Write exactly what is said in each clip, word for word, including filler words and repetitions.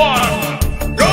one, go!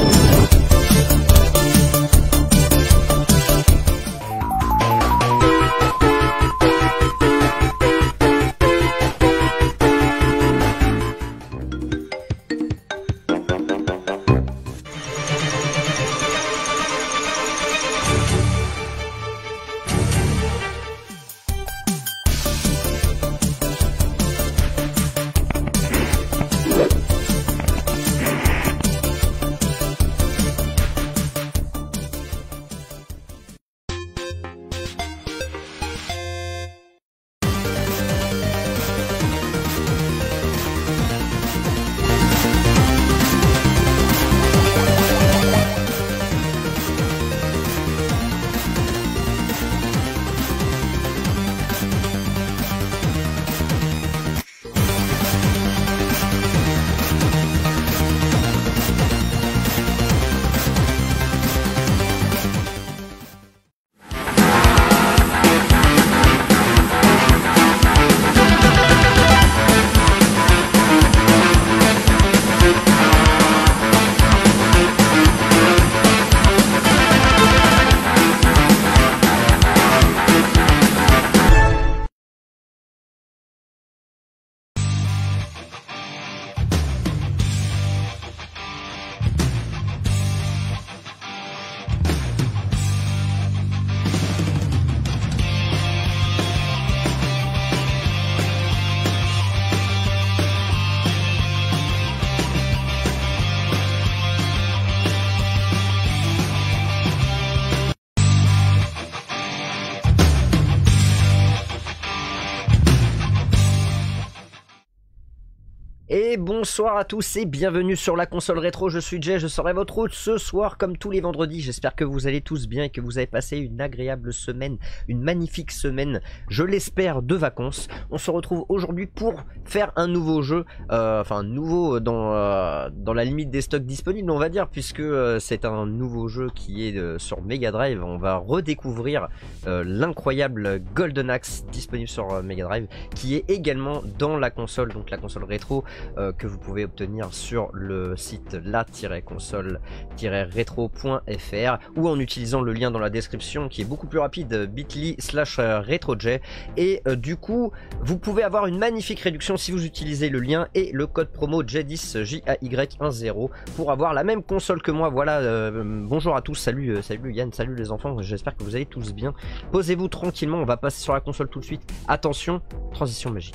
Et bonsoir à tous et bienvenue sur la console rétro, je suis Jay, je serai votre hôte ce soir comme tous les vendredis. J'espère que vous allez tous bien et que vous avez passé une agréable semaine, une magnifique semaine, je l'espère, de vacances. On se retrouve aujourd'hui pour faire un nouveau jeu, euh, enfin nouveau dans, euh, dans la limite des stocks disponibles on va dire, puisque euh, c'est un nouveau jeu qui est euh, sur Mega Drive. On va redécouvrir euh, l'incroyable Golden Axe disponible sur euh, Mega Drive, qui est également dans la console, donc la console rétro. Euh, que vous pouvez obtenir sur le site la tiret console tiret rétro point F R ou en utilisant le lien dans la description qui est beaucoup plus rapide, bit.ly slash rétroj. Et euh, du coup vous pouvez avoir une magnifique réduction si vous utilisez le lien et le code promo J dix J A Y dix pour avoir la même console que moi. Voilà, euh, bonjour à tous, salut, euh, salut Yann, salut les enfants, j'espère que vous allez tous bien. Posez-vous tranquillement, on va passer sur la console tout de suite. Attention, transition magique.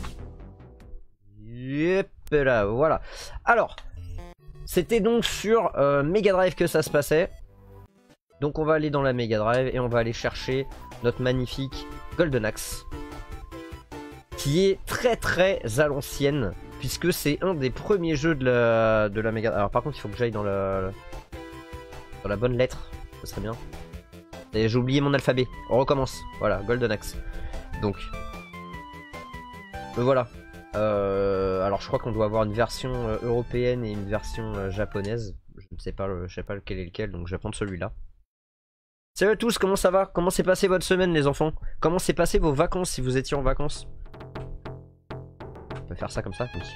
Yep. Là, voilà. Alors, c'était donc sur euh, Mega Drive que ça se passait. Donc on va aller dans la Mega Drive et on va aller chercher notre magnifique Golden Axe, qui est très très à l'ancienne, puisque c'est un des premiers jeux de la, de la Mega Drive. Alors par contre il faut que j'aille dans la, dans la bonne lettre, ça serait bien. J'ai oublié mon alphabet, on recommence. Voilà, Golden Axe. Donc, le voilà. Euh, alors je crois qu'on doit avoir une version euh, européenne et une version euh, japonaise. Je ne sais pas, le, je sais pas lequel est lequel, donc je vais prendre celui-là. Salut à tous, comment ça va? Comment s'est passé votre semaine les enfants? Comment s'est passé vos vacances si vous étiez en vacances? On peut faire ça comme ça, oui.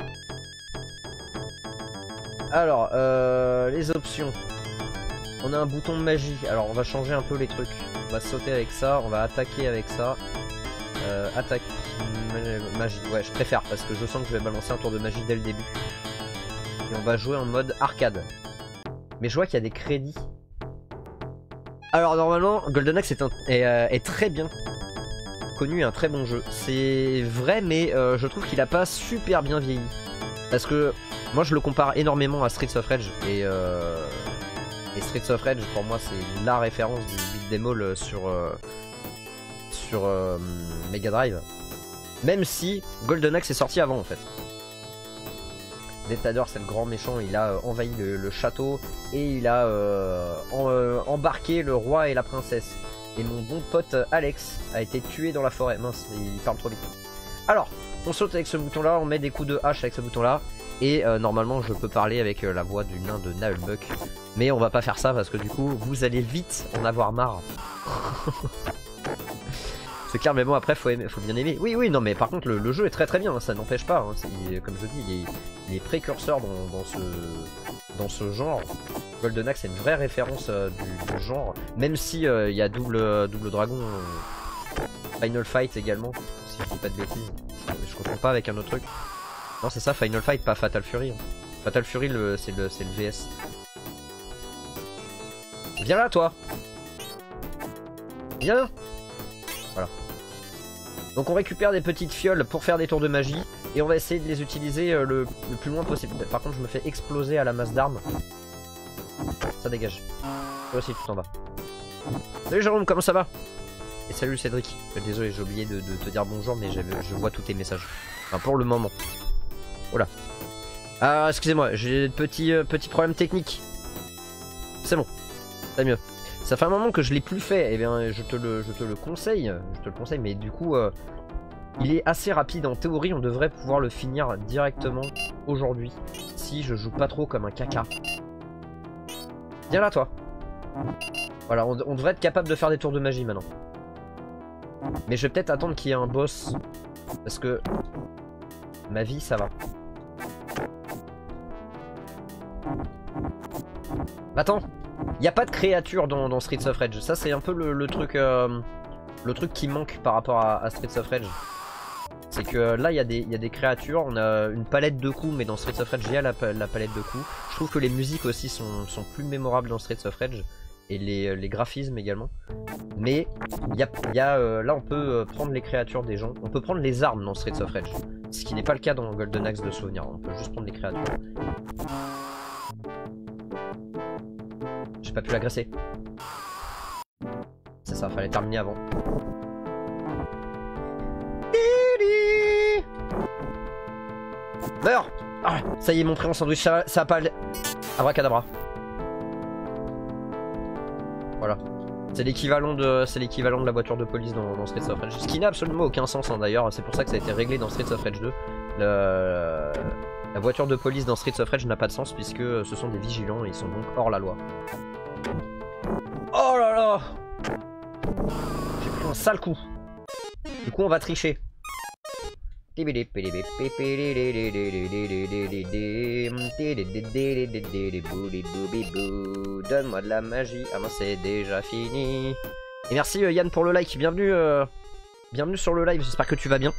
Alors, euh, les options. On a un bouton de magie, alors on va changer un peu les trucs. On va sauter avec ça, on va attaquer avec ça. Euh, attaque magie, ouais je préfère parce que je sens que je vais balancer un tour de magie dès le début. Et on va jouer en mode arcade. Mais je vois qu'il y a des crédits. Alors normalement Golden Axe est, un, est, euh, est très bien connu, un très bon jeu. C'est vrai mais euh, je trouve qu'il a pas super bien vieilli. Parce que moi je le compare énormément à Streets of Rage. Et, euh, et Streets of Rage pour moi c'est la référence du beat'em all sur... Euh, sur euh, Mega Drive, même si Golden Axe est sorti avant en fait. Dictator c'est le grand méchant, il a euh, envahi le, le château et il a euh, en, euh, embarqué le roi et la princesse. Et mon bon pote Alex a été tué dans la forêt. Mince, il parle trop vite. Alors, on saute avec ce bouton là, on met des coups de hache avec ce bouton là. Et euh, normalement je peux parler avec euh, la voix du nain de Nullbuck. Mais on va pas faire ça parce que du coup vous allez vite en avoir marre. C'est clair, mais bon après faut, aimer, faut bien aimer. Oui oui non mais par contre le, le jeu est très très bien, hein, ça n'empêche pas, hein, comme je dis il est, il est précurseur dans, dans, ce, dans ce genre. Golden Axe c'est une vraie référence euh, du, du genre, même si il euh, y a double, double dragon, euh, Final Fight également, si je dis pas de bêtises, je, je confonds pas avec un autre truc. Non c'est ça, Final Fight, pas Fatal Fury. Hein. Fatal Fury c'est le, le V S. Viens là toi. Viens. Voilà. Donc on récupère des petites fioles pour faire des tours de magie. Et on va essayer de les utiliser le, le plus loin possible. Par contre je me fais exploser à la masse d'armes. Ça dégage. Toi aussi tout en bas. Salut Jérôme, comment ça va? Et salut Cédric. Désolé, j'ai oublié de, de te dire bonjour, mais je vois tous tes messages. Enfin pour le moment. Voilà. Ah excusez-moi, j'ai de petits, euh, petits problèmes techniques. C'est bon. C'est mieux. Ça fait un moment que je l'ai plus fait. Eh bien je te le, je te le conseille. Je te le conseille, mais du coup... Euh, il est assez rapide, en théorie on devrait pouvoir le finir directement aujourd'hui si je joue pas trop comme un caca. Viens là toi. Voilà, on, on devrait être capable de faire des tours de magie maintenant. Mais je vais peut-être attendre qu'il y ait un boss. Parce que ma vie ça va. Attends, il n'y a pas de créature dans, dans Streets of Rage. Ça c'est un peu le, le truc euh, le truc qui manque par rapport à, à Streets of Rage. C'est que là il y, y a des créatures, on a une palette de coups, mais dans Streets of Rage il y a la, la palette de coups. Je trouve que les musiques aussi sont, sont plus mémorables dans Streets of Rage, et les, les graphismes également. Mais y a, y a, euh, là on peut prendre les créatures des gens, on peut prendre les armes dans Streets of Rage, ce qui n'est pas le cas dans Golden Axe de souvenir, on peut juste prendre les créatures. J'ai pas pu l'agresser. C'est ça, fallait terminer avant. Meurs. Ah, ça y est, mon frère en sandwich, ça, ça a pas... Abracadabra. Voilà. C'est l'équivalent de c'est l'équivalent de la voiture de police dans, dans Streets of Rage. Ce qui n'a absolument aucun sens hein, d'ailleurs, c'est pour ça que ça a été réglé dans Streets of Rage deux. Le... La voiture de police dans Streets of Rage n'a pas de sens puisque ce sont des vigilants et ils sont donc hors la loi. Oh là là. J'ai pris un sale coup. Du coup on va tricher. Donne-moi de la magie. Ah ben c'est déjà fini. Et merci euh, Yann pour le like. Bienvenue, euh, bienvenue sur le live. J'espère que tu vas bien.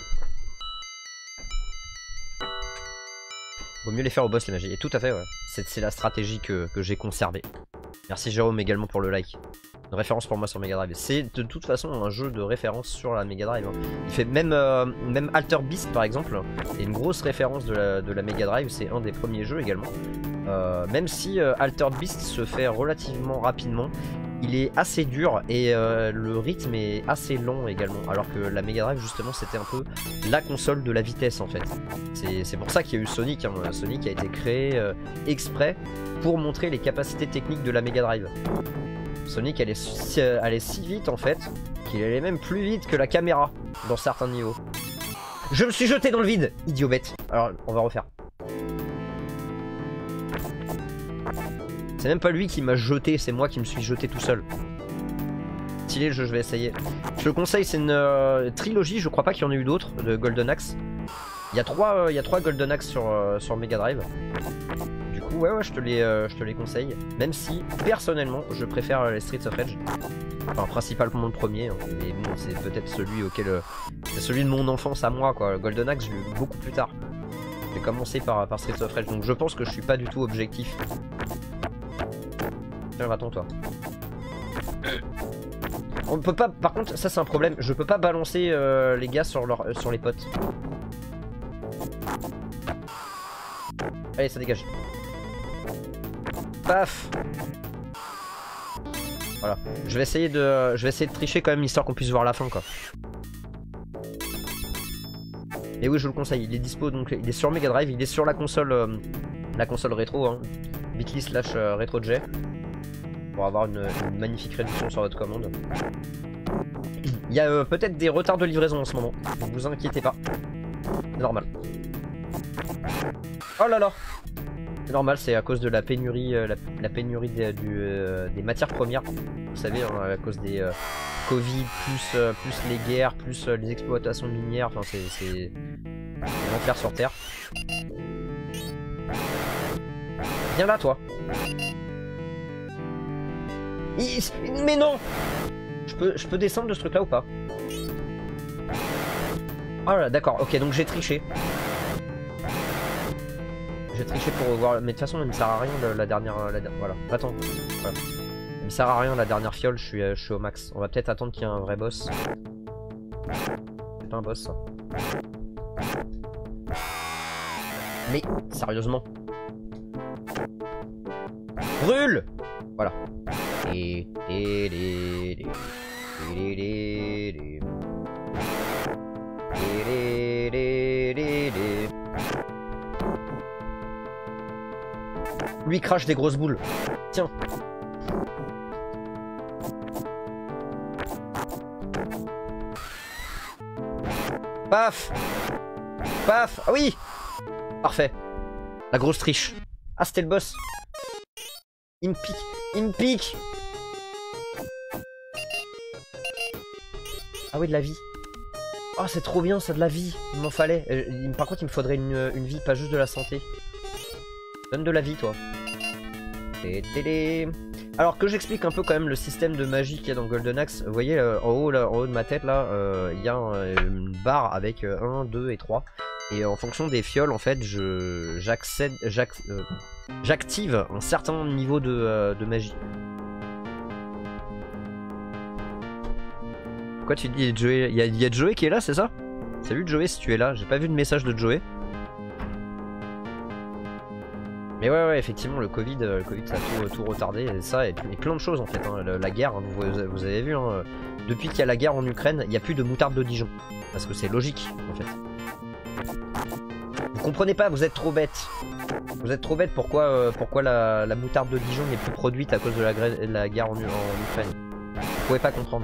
Vaut mieux les faire au boss les magies. Et tout à fait ouais. C'est la stratégie que, que j'ai conservée. Merci Jérôme également pour le like. Une référence pour moi sur Mega Drive. C'est de toute façon un jeu de référence sur la Mega Drive. Hein. Il fait même, euh, même Alter Beast par exemple. Et une grosse référence de la, de la Mega Drive. C'est un des premiers jeux également. Euh, même si euh, Alter Beast se fait relativement rapidement. Il est assez dur et euh, le rythme est assez lent également. Alors que la Mega Drive justement c'était un peu la console de la vitesse en fait. C'est pour ça qu'il y a eu Sonic. Hein. Sonic a été créé euh, exprès pour montrer les capacités techniques de la Mega Drive. Sonic allait si, allait si vite en fait qu'il allait même plus vite que la caméra dans certains niveaux. Je me suis jeté dans le vide, idiot bête. Alors on va refaire. C'est même pas lui qui m'a jeté, c'est moi qui me suis jeté tout seul. Stylé, je, je vais essayer. Je le conseille, c'est une euh, trilogie, je crois pas qu'il y en ait eu d'autres de Golden Axe. Il y a trois, euh, il y a trois Golden Axe sur, euh, sur Mega Drive. Du coup, ouais, ouais, je te les, euh, je te les conseille. Même si, personnellement, je préfère les Streets of Rage. Enfin, principalement le premier, hein, mais bon, c'est peut-être celui auquel, euh, c'est celui de mon enfance à moi, quoi. Le Golden Axe, je l'ai eu beaucoup plus tard. J'ai commencé par, par Streets of Rage, donc je pense que je suis pas du tout objectif. Tiens, va-t'en, toi. On peut pas, par contre, ça c'est un problème. Je peux pas balancer euh, les gars sur, leur, euh, sur les potes. Allez, ça dégage. Paf. Voilà. Je vais essayer de, je vais essayer de tricher quand même histoire qu'on puisse voir la fin quoi. Et oui, je vous le conseille. Il est dispo donc, il est sur Mega Drive, il est sur la console, euh, la console rétro, hein, Bitly slash euh, RetroJ, pour avoir une, une magnifique réduction sur votre commande. Il y a euh, peut-être des retards de livraison en ce moment. Ne vous inquiétez pas. C'est normal. Oh là là. C'est normal, c'est à cause de la pénurie, euh, la, la pénurie des, du, euh, des matières premières. Vous savez, hein, à cause des euh, Covid, plus, euh, plus les guerres, plus euh, les exploitations minières. Enfin, c'est l'enfer sur Terre. Viens là, toi. Il... Mais non. Je peux, je peux descendre de ce truc-là ou pas? Ah là, d'accord. Ok, donc j'ai triché. J'ai triché pour voir... Mais de toute façon, il me sert à rien la, la dernière... La... Voilà. Attends. Voilà. Il me sert à rien la dernière fiole, je suis, je suis au max. On va peut-être attendre qu'il y ait un vrai boss. C'est pas un boss, ça. Mais, sérieusement. Brûle! Voilà. Lui crache des grosses boules. Tiens. Paf. Paf. Ah oui. Parfait. La grosse triche. Ah, c'était le boss. Il me pique. Il me pique. Ah oui, de la vie. Oh, c'est trop bien, ça, de la vie. Il m'en fallait. Euh, par contre, il me faudrait une, une vie, pas juste de la santé. Donne de la vie, toi. Alors que j'explique un peu quand même le système de magie qu'il y a dans Golden Axe. Vous voyez, euh, en, haut, là, en haut de ma tête, là, euh, il y a un, une barre avec euh, un, deux et trois. Et en fonction des fioles, en fait, je j'accède, euh, j'active un certain niveau de, euh, de magie. Quoi, tu dis Joey? Il y, a, y a Joey qui est là, c'est ça? Salut Joey, si tu es là. J'ai pas vu de message de Joey. Mais ouais, ouais, effectivement, le Covid, le Covid ça a tout, tout retardé, et ça, et, et plein de choses en fait. Hein. La, la guerre, hein, vous, vous avez vu, hein, depuis qu'il y a la guerre en Ukraine, il n'y a plus de moutarde de Dijon. Parce que c'est logique, en fait. Vous comprenez pas, vous êtes trop bête. Vous êtes trop bête, pourquoi, euh, pourquoi la, la moutarde de Dijon n'est plus produite à cause de la, la guerre en, en Ukraine. Vous pouvez pas comprendre.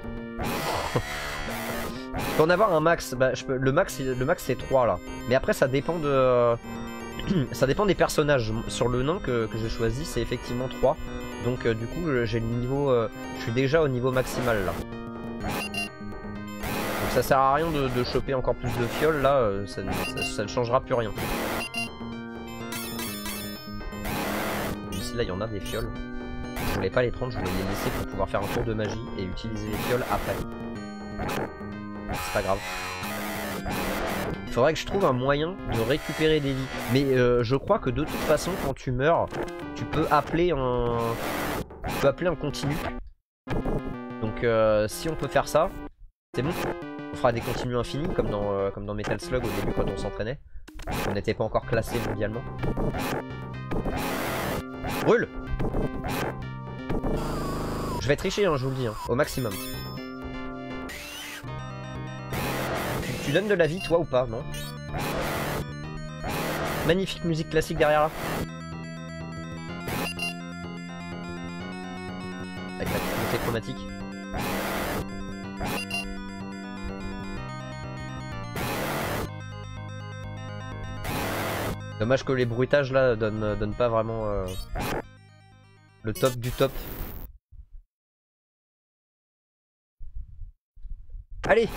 Je peux en avoir un max, bah, je peux, le max, le max c'est trois là. Mais après ça dépend de... Euh, ça dépend des personnages. Sur le nain que, que j'ai choisi, c'est effectivement trois. Donc euh, du coup, j'ai le niveau... Euh, je suis déjà au niveau maximal là. Donc ça sert à rien de, de choper encore plus de fioles là, euh, ça, ça, ça ne changera plus rien. Ici là, il y en a des fioles. Je voulais pas les prendre, je voulais les laisser pour pouvoir faire un tour de magie et utiliser les fioles après. C'est pas grave. Il faudrait que je trouve un moyen de récupérer des vies. Mais euh, je crois que de toute façon, quand tu meurs, tu peux appeler un, tu peux appeler un continu. Donc euh, si on peut faire ça, c'est bon. On fera des continues infinis comme dans, euh, comme dans Metal Slug au début quand on s'entraînait. On n'était pas encore classé mondialement. Brûle! Je vais tricher, hein, je vous le dis, hein, au maximum. Tu donnes de la vie, toi, ou pas? Non? Magnifique musique classique derrière là. Avec la montée chromatique. Dommage que les bruitages là donnent, donnent pas vraiment euh, le top du top. Allez!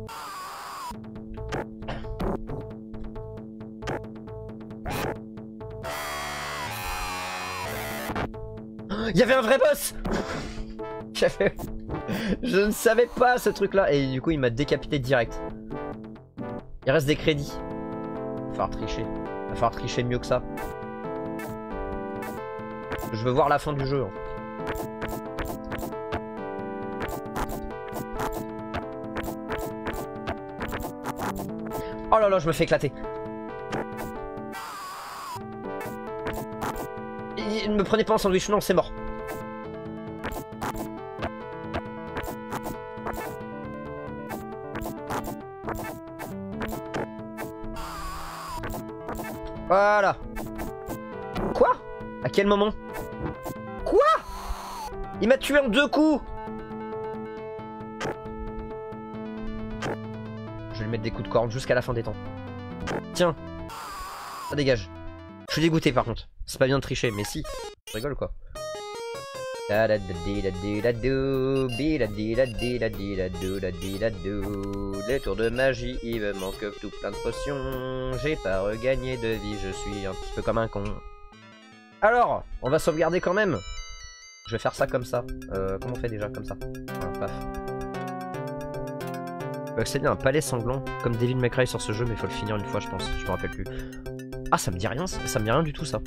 Il y avait un vrai boss. J'avais... Je ne savais pas ce truc là. Et du coup il m'a décapité direct. Il reste des crédits. Il va falloir tricher. Il va falloir tricher mieux que ça. Je veux voir la fin du jeu. Hein. Oh là là, je me fais éclater. Ne me prenez pas en sandwich, non, c'est mort. Voilà. Quoi? À quel moment? Quoi? Il m'a tué en deux coups. Je vais lui mettre des coups de corne jusqu'à la fin des temps. Tiens. Ça dégage. Je suis dégoûté par contre. C'est pas bien de tricher, mais si. Je rigole quoi. Les tours de magie, il me manque tout plein de potions. J'ai pas regagné de vie, je suis un petit peu comme un con. Alors, on va sauvegarder quand même. Je vais faire ça comme ça. Euh, comment on fait déjà comme ça? Voilà, paf. On peut accéder à un palais sanglant comme Devil May Cry sur ce jeu, mais il faut le finir une fois, je pense. Je me rappelle plus. Ah, ça me dit rien, ça me dit rien du tout ça.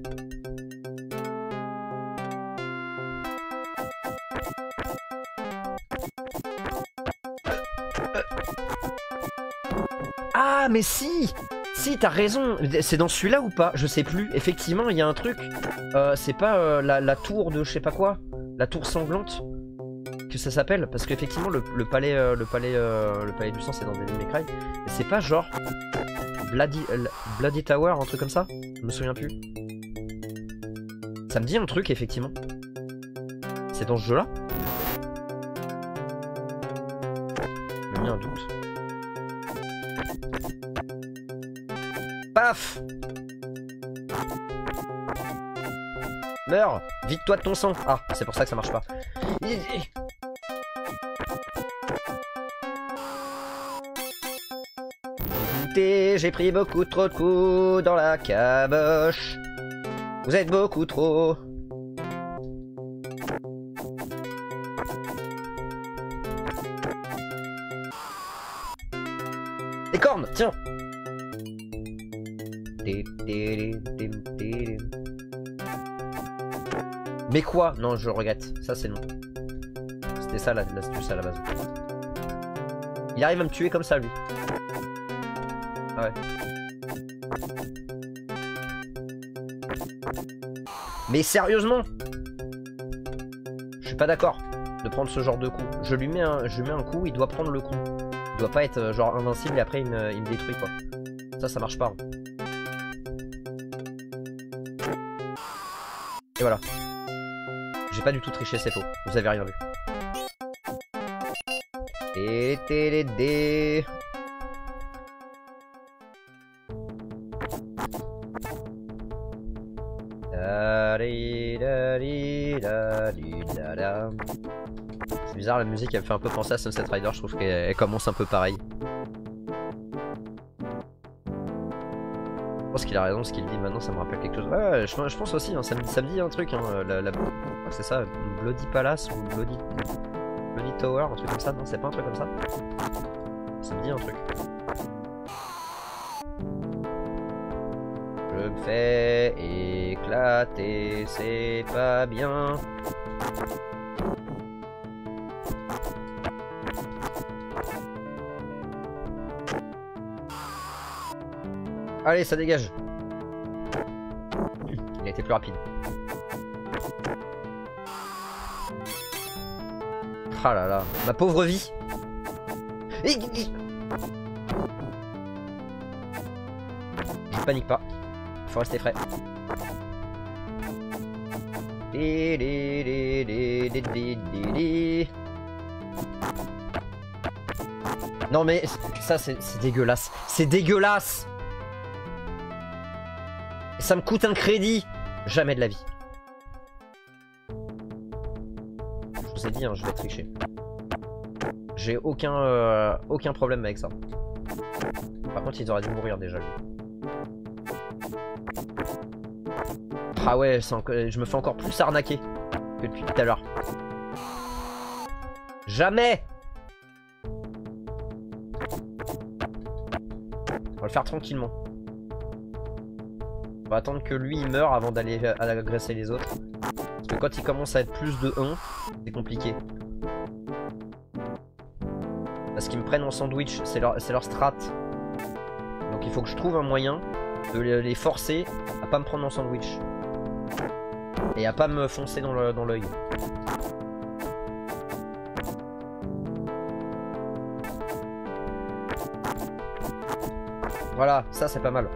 Ah, mais si! Si, t'as raison. C'est dans celui-là ou pas? Je sais plus. Effectivement, il y a un truc. Euh, c'est pas euh, la, la tour de je sais pas quoi. La tour sanglante que ça s'appelle. Parce qu'effectivement, le, le palais euh, le palais euh, le palais du sang, c'est dans Devil May Cry. Et c'est pas genre Bloody, euh, Bloody Tower, un truc comme ça? Je me souviens plus. Ça me dit un truc, effectivement. C'est dans ce jeu-là? J'ai mis un doute. Paf! Meurs! Vide-toi de ton sang! Ah, c'est pour ça que ça marche pas. Écoutez, j'ai pris beaucoup trop de coups dans la caboche. Vous êtes beaucoup trop. Des cornes, tiens! Mais quoi? Non, je regrette. Ça, c'est non. C'était ça l'astuce à la base. Il arrive à me tuer comme ça, lui. Ah ouais. Mais sérieusement? Je suis pas d'accord de prendre ce genre de coup. Je lui mets un, je lui mets un coup, il doit prendre le coup. Il doit pas être genre invincible et après il me, il me détruit quoi. Ça, ça marche pas. Et voilà. J'ai pas du tout triché, c'est faux. Vous avez rien vu. Et télédé. C'est bizarre, la musique elle me fait un peu penser à Sunset Rider. Je trouve qu'elle commence un peu pareil. Je pense qu'il a raison, ce qu'il dit maintenant ça me rappelle quelque chose. Ouais, je, je pense aussi, hein, ça, me, ça me dit un truc. Hein, la, la... C'est ça, Bloody Palace ou Bloody... Bloody Tower, un truc comme ça. Non, c'est pas un truc comme ça. Ça me dit un truc. Je me fais éclater, c'est pas bien. Allez, ça dégage. Il a été plus rapide. Ah là là, ma pauvre vie. Je panique pas. Il faut rester frais. Non mais ça c'est dégueulasse. C'est dégueulasse. Ça me coûte un crédit. Jamais de la vie. Je vous ai dit, hein, je vais tricher. J'ai aucun, euh, aucun problème avec ça. Par contre, ils auraient dû mourir déjà, lui. Ah ouais, je me fais encore plus arnaquer que depuis tout à l'heure. Jamais. On va le faire tranquillement. On va attendre que lui il meure avant d'aller agresser les autres. Parce que quand il commence à être plus de un, c'est compliqué. Parce qu'ils me prennent en sandwich, c'est leur, leur strat. Donc il faut que je trouve un moyen de les forcer à pas me prendre en sandwich. Et à pas me foncer dans l'œil. Dans voilà, ça c'est pas mal.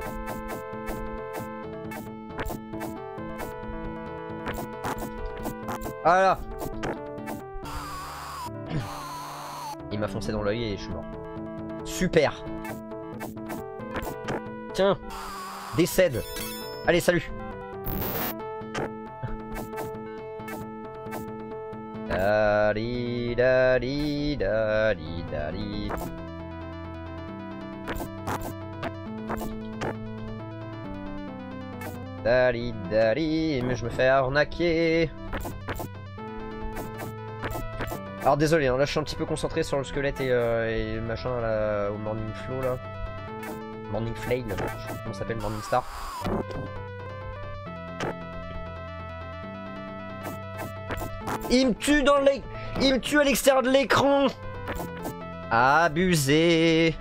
Voilà. Il m'a foncé dans l'œil et je suis mort. Super. Tiens. Décède. Allez, salut. Dali, dali, dali, dali. Dali dali, mais je me fais arnaquer. Alors désolé, hein, là je suis un petit peu concentré sur le squelette et, euh, et le machin là, au Morning Flow là. Morning Flail, je sais pas comment ça s'appelle, Morning Star. Il me tue dans les... Il me tue à l'extérieur de l'écran. Abusé.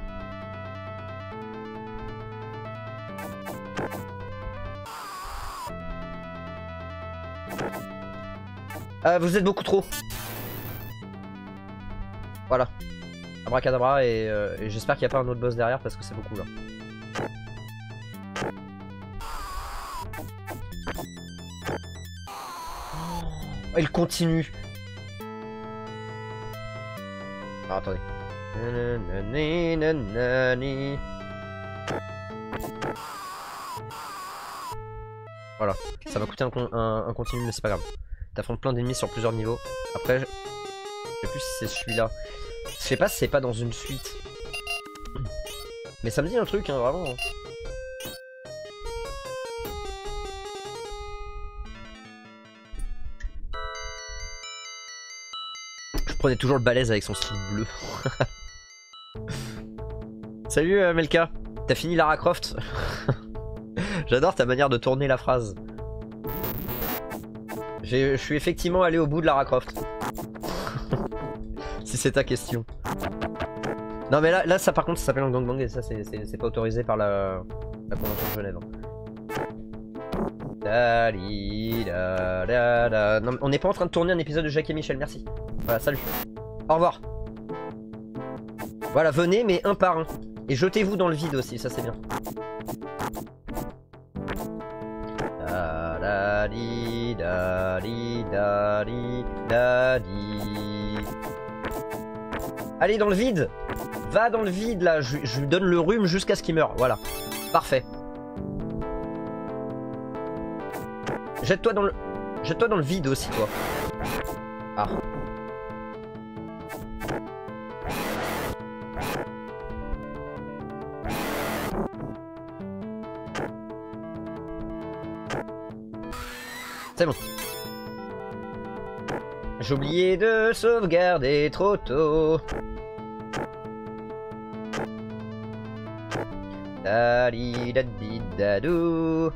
Euh, vous êtes beaucoup trop. Voilà. Abracadabra et, euh, et j'espère qu'il n'y a pas un autre boss derrière parce que c'est beaucoup là. Oh, il continue. Ah, attendez. Voilà. Ça va coûter un, un, un continu mais c'est pas grave. T'affrontes plein d'ennemis sur plusieurs niveaux. Après, je sais plus si c'est celui-là. Je sais pas si c'est pas dans une suite. Mais ça me dit un truc, hein, vraiment. Je prenais toujours le balèze avec son style bleu. Salut euh, Melka, t'as fini Lara Croft? J'adore ta manière de tourner la phrase. Je suis effectivement allé au bout de Lara Croft. Si c'est ta question. Non mais là, là ça par contre ça s'appelle un gangbang et ça c'est pas autorisé par la, la Convention de Genève. Da, di, da, da, da. Non, on n'est pas en train de tourner un épisode de Jacques et Michel, merci. Voilà, salut. Au revoir. Voilà, venez mais un par un. Et jetez-vous dans le vide aussi, ça c'est bien. Da, da, di, da, di, da, di, da, di. Allez dans le vide. Va dans le vide là, je, je lui donne le rhume jusqu'à ce qu'il meure, voilà. Parfait. Jette-toi dans le... Jette-toi dans le vide aussi toi. Ah. C'est bon. J'ai oublié de sauvegarder trop tôt. Dadi dadi dadou.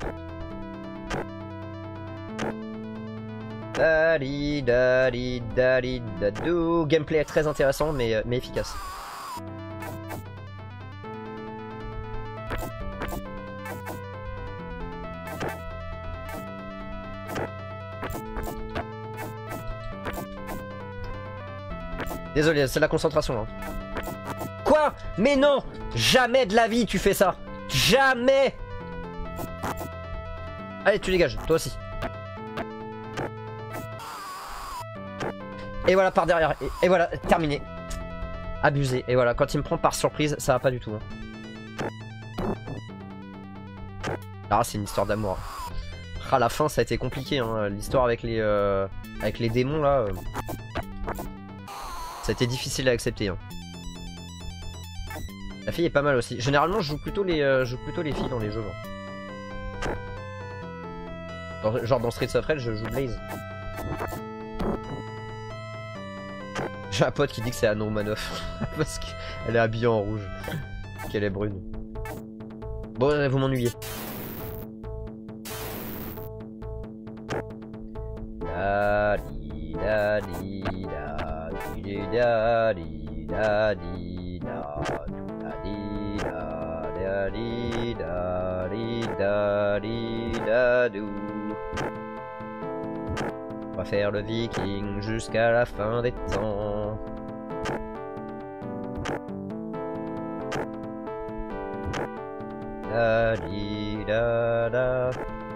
Dadi dadi dadi dadou. Gameplay très intéressant mais, mais efficace. Désolé, c'est la concentration. Hein. Quoi? Mais non! Jamais de la vie tu fais ça! Jamais! Allez, tu dégages, toi aussi. Et voilà, par derrière. Et, et voilà, terminé. Abusé. Et voilà, quand il me prend par surprise, ça va pas du tout. Hein. Alors, c'est une histoire d'amour. À la fin, ça a été compliqué. Hein. L'histoire avec les euh, avec les démons là. Euh... Ça a été difficile à accepter. Hein. La fille est pas mal aussi. Généralement, je joue plutôt les, euh, je joue plutôt les filles dans les jeux. Dans, genre dans Streets of Rage, je joue Blaze. J'ai un pote qui dit que c'est Anne Romanoff. Parce qu'elle est habillée en rouge. Qu'elle est brune. Bon, vous m'ennuyez. Da di da di da di da di da di da di da di da di da di da dou. On va faire le viking jusqu'à la fin des temps. Da di da da.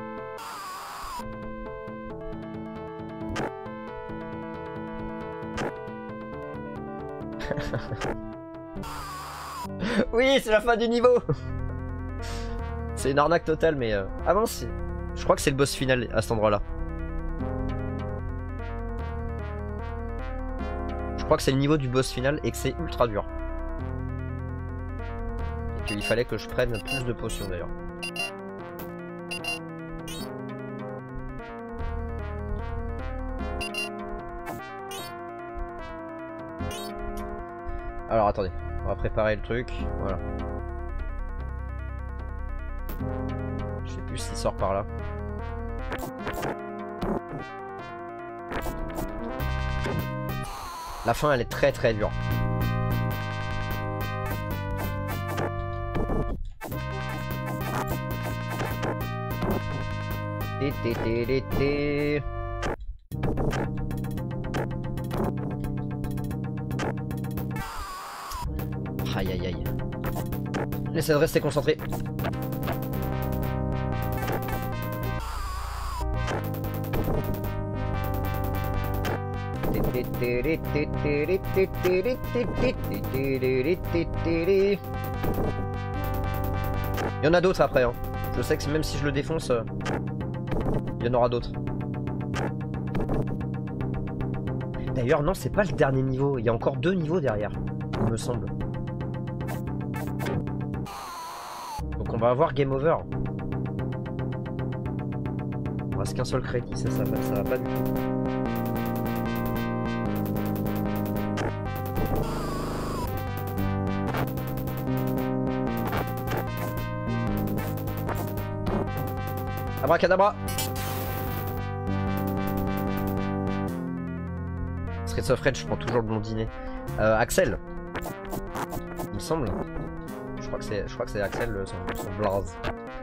Oui, c'est la fin du niveau. C'est une arnaque totale, mais euh... ah bon, je crois que c'est le boss final à cet endroit-là. Je crois que c'est le niveau du boss final et que c'est ultra dur. Et qu'il fallait que je prenne plus de potions d'ailleurs. Alors attendez, on va préparer le truc. Voilà. Je sais plus s'il sort par là. La fin elle est très très dure. Té té té té té. Aïe aïe aïe. Laissez de rester concentré. Il y en a d'autres après hein. Je sais que même si je le défonce, euh, il y en aura d'autres. D'ailleurs non, c'est pas le dernier niveau. Il y a encore deux niveaux derrière, il me semble. Donc on va avoir game over. Il reste qu'un seul crédit, ça, ça, ça va pas du tout. Abracadabra. Streets of Rage, je prends toujours le blondinet. Euh, Axel. Il me semble. Je crois que c'est, je crois que c'est Axel son, son blaze.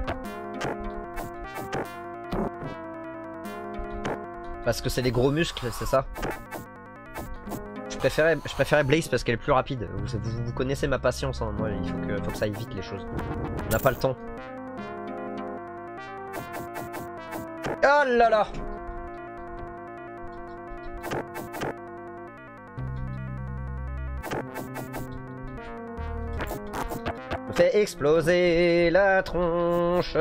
Parce que c'est des gros muscles, c'est ça. Je préférais, je préférais Blaze parce qu'elle est plus rapide. Vous, vous, vous connaissez ma patience, hein. Moi il faut que, faut que ça aille vite les choses. On n'a pas le temps. Oh là là! Me fait exploser la tronche.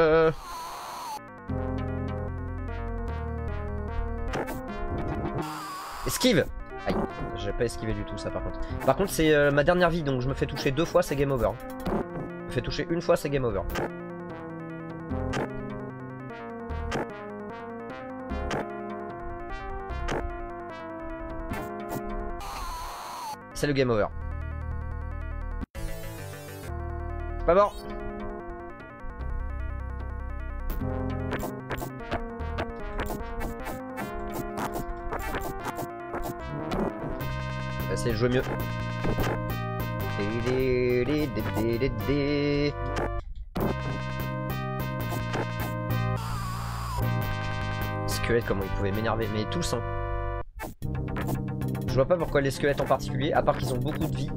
Esquive! Aïe, j'ai pas esquivé du tout ça par contre. Par contre c'est euh, ma dernière vie donc je me fais toucher deux fois, c'est game over. Je me fais toucher une fois, c'est game over. C'est le game over. C'est pas mort. On va essayer de jouer mieux. Squelette, comment ils pouvaient m'énerver, mais tous hein. Je vois pas pourquoi les squelettes en particulier, à part qu'ils ont beaucoup de vie.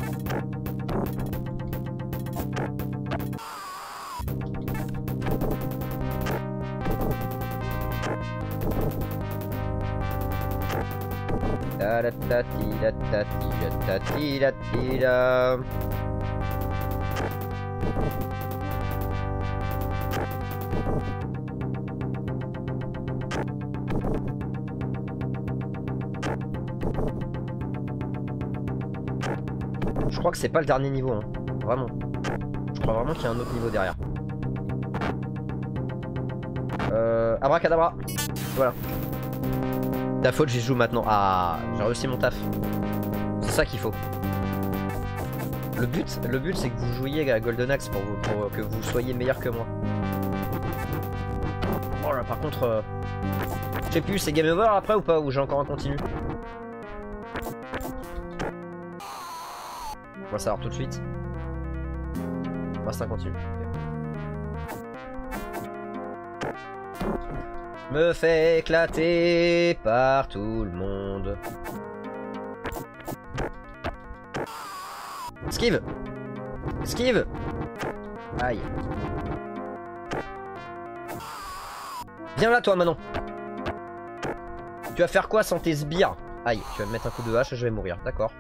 Ta la ta ti la ta ti la ta ti la ti la. Je crois que c'est pas le dernier niveau, hein. Vraiment. Je crois vraiment qu'il y a un autre niveau derrière. Euh, abracadabra. Voilà. Ta faute, j'y joue maintenant. Ah, j'ai réussi mon taf. C'est ça qu'il faut. Le but, le but, c'est que vous jouiez à Golden Axe pour, vous, pour que vous soyez meilleur que moi. Oh là, par contre, euh, je sais plus, c'est game over après ou pas, ou j'ai encore un continu? On va savoir tout de suite. On va ça continue. Okay. Me fait éclater par tout le monde. Esquive. Esquive. Aïe. Viens là toi Manon. Tu vas faire quoi sans tes sbires? Aïe, tu vas me mettre un coup de hache et je vais mourir, d'accord.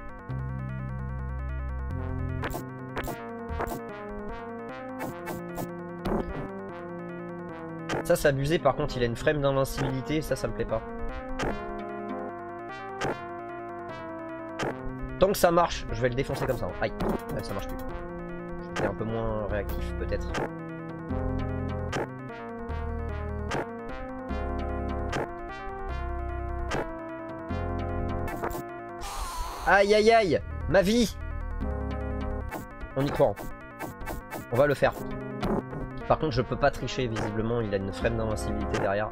Ça c'est abusé, par contre il a une frame d'invincibilité, ça ça me plaît pas. Tant que ça marche, je vais le défoncer comme ça. Aïe, ouais, ça marche plus. J'étais un peu moins réactif peut-être. Aïe aïe aïe, ma vie. on y croit. On va le faire. Par contre, je peux pas tricher, visiblement, il a une frame d'invincibilité derrière.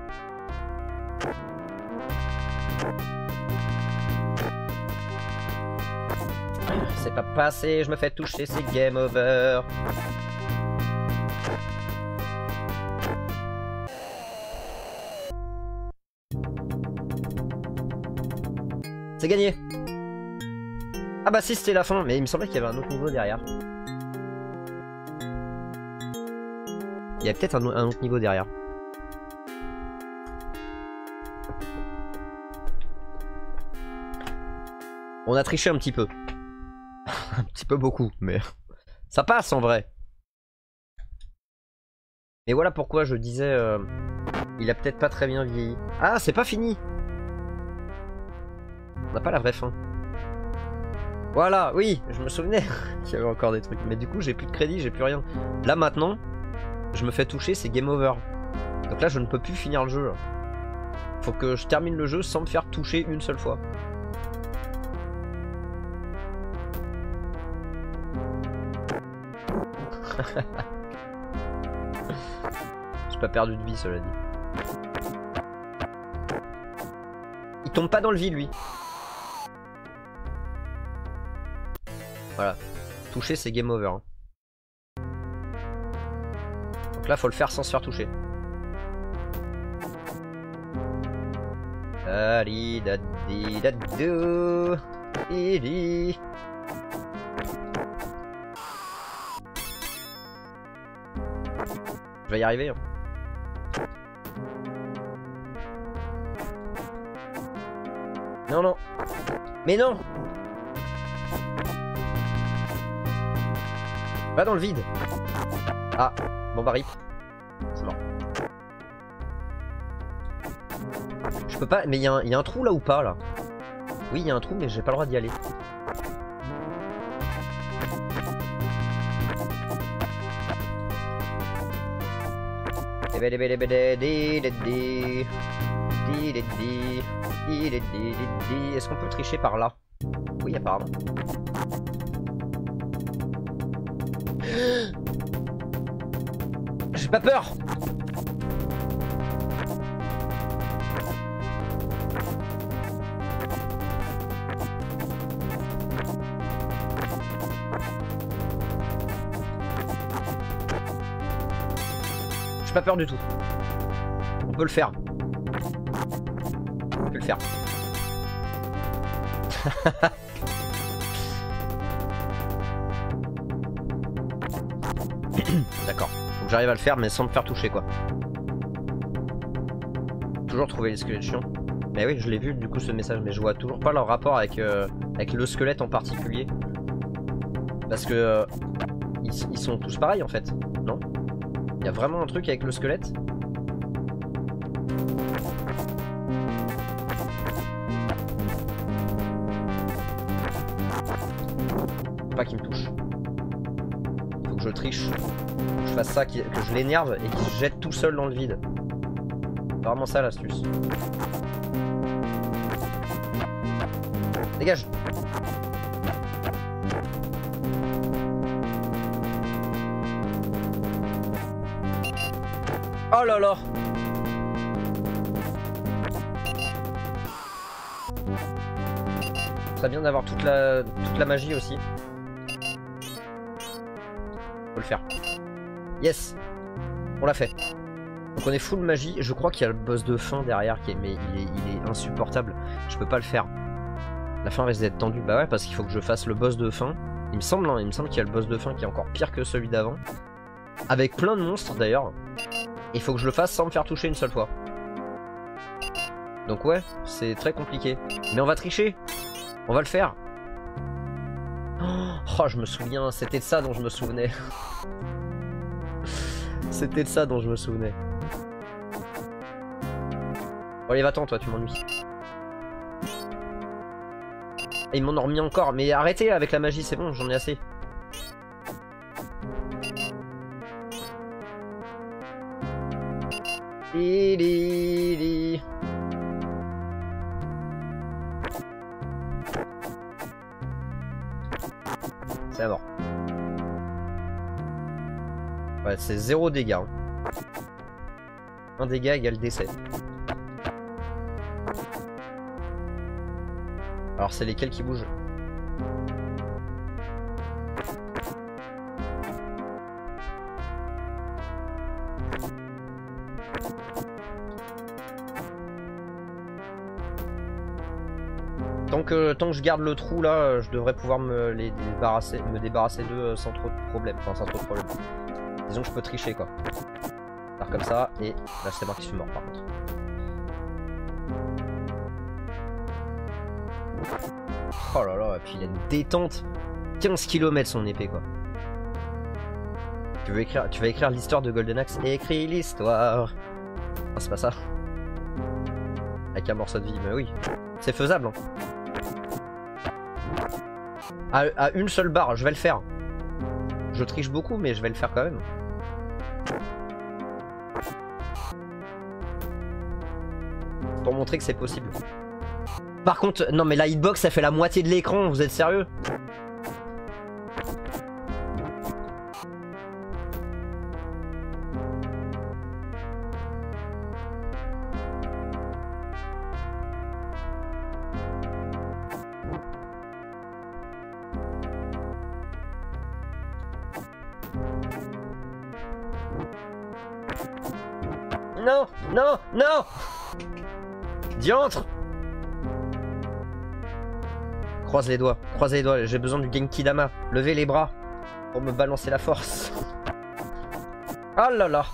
C'est pas passé, je me fais toucher, c'est game over. C'est gagné. Ah bah si, c'était la fin, mais il me semblait qu'il y avait un autre niveau derrière. Il y a peut-être un, un autre niveau derrière. On a triché un petit peu. Un petit peu beaucoup, mais ça passe en vrai. Et voilà pourquoi je disais, euh, il a peut-être pas très bien vieilli. Ah, c'est pas fini. On n'a pas la vraie fin. Voilà, oui, je me souvenais qu'il y avait encore des trucs. Mais du coup, j'ai plus de crédit, j'ai plus rien. Là maintenant, je me fais toucher, c'est game over. Donc là, je ne peux plus finir le jeu. Faut que je termine le jeu sans me faire toucher une seule fois. J'ai pas perdu de vie, cela dit. Il tombe pas dans le vide, lui. Voilà. Toucher, c'est game over. Hein. Donc là, faut le faire sans se faire toucher. Ali da di da do. Ili. Je vais y arriver. Hein. Non, non. Mais non. Va dans le vide. Ah, bon bah rip. C'est mort. Je peux pas... Mais il y, y a un trou là ou pas là? Oui, il y a un trou mais j'ai pas le droit d'y aller. Est-ce qu'on peut tricher par là? Oui, apparemment. J'ai pas peur. J'ai pas peur du tout. On peut le faire. On peut le faire. D'accord. Faut que j'arrive à le faire mais sans me faire toucher quoi. Toujours trouver les squelettes chiants. Mais oui, je l'ai vu du coup ce message, mais je vois toujours pas leur rapport avec, euh, avec le squelette en particulier. Parce que euh, ils, ils sont tous pareils en fait, non? Il y a vraiment un truc avec le squelette? Faut pas qu'il me touche. Faut que je triche. Faut que je fasse ça, que je l'énerve et qu'il se jette tout seul dans le vide. C'est vraiment ça l'astuce. Dégage! Oh là là! Très bien d'avoir toute la, toute la magie aussi. Faut le faire. Yes! On l'a fait. Donc on est full magie. Je crois qu'il y a le boss de fin derrière, qui est, mais il est, il est insupportable. Je peux pas le faire. La fin risque d'être tendue. Bah ouais, parce qu'il faut que je fasse le boss de fin. Il me semble, hein, il me semble qu'il y a le boss de fin qui est encore pire que celui d'avant. Avec plein de monstres d'ailleurs. Il faut que je le fasse sans me faire toucher une seule fois. Donc ouais, c'est très compliqué. Mais on va tricher. On va le faire. Oh, je me souviens, c'était de ça dont je me souvenais. C'était de ça dont je me souvenais. Bon allez, va-t'en toi, tu m'ennuies. Et ils m'en ont remis encore, mais arrêtez avec la magie, c'est bon, j'en ai assez. C'est mort. Ouais, c'est zéro dégâts. Hein. Un dégât égale décès. Alors c'est lesquels qui bougent? Tant que, tant que je garde le trou là, je devrais pouvoir me les débarrasser, me débarrasser d'eux sans trop de problème. Enfin sans trop de problème. Disons que je peux tricher quoi. Faire comme ça et là c'est moi qui suis mort par contre. Oh là là, et puis il y a une détente. quinze kilomètres son épée quoi. Tu veux écrire, tu vas écrire l'histoire de Golden Axe? Écris l'histoire. Non c'est pas ça. Avec un morceau de vie, mais oui. C'est faisable hein. À, à une seule barre, je vais le faire. Je triche beaucoup mais je vais le faire quand même. Pour montrer que c'est possible. Par contre, non mais la hitbox ça fait la moitié de l'écran, vous êtes sérieux? Non, non, non! Diantre! Croise les doigts, croise les doigts, j'ai besoin du Genki Dama. Levez les bras pour me balancer la force. Ah là là!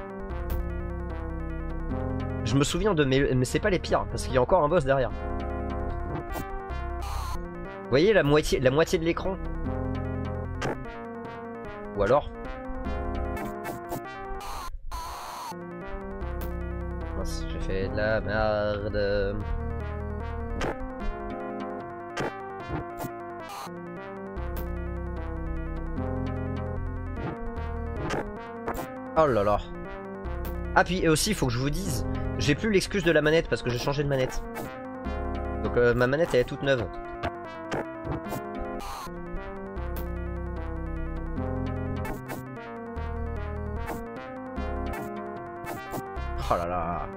Je me souviens de mes... Mais c'est pas les pires, parce qu'il y a encore un boss derrière. Vous voyez la moitié, la moitié de l'écran? Ou alors... J'ai fait de la merde. Oh là là. Ah puis et aussi il faut que je vous dise, j'ai plus l'excuse de la manette parce que j'ai changé de manette. Donc euh, ma manette elle est toute neuve. Oh là là.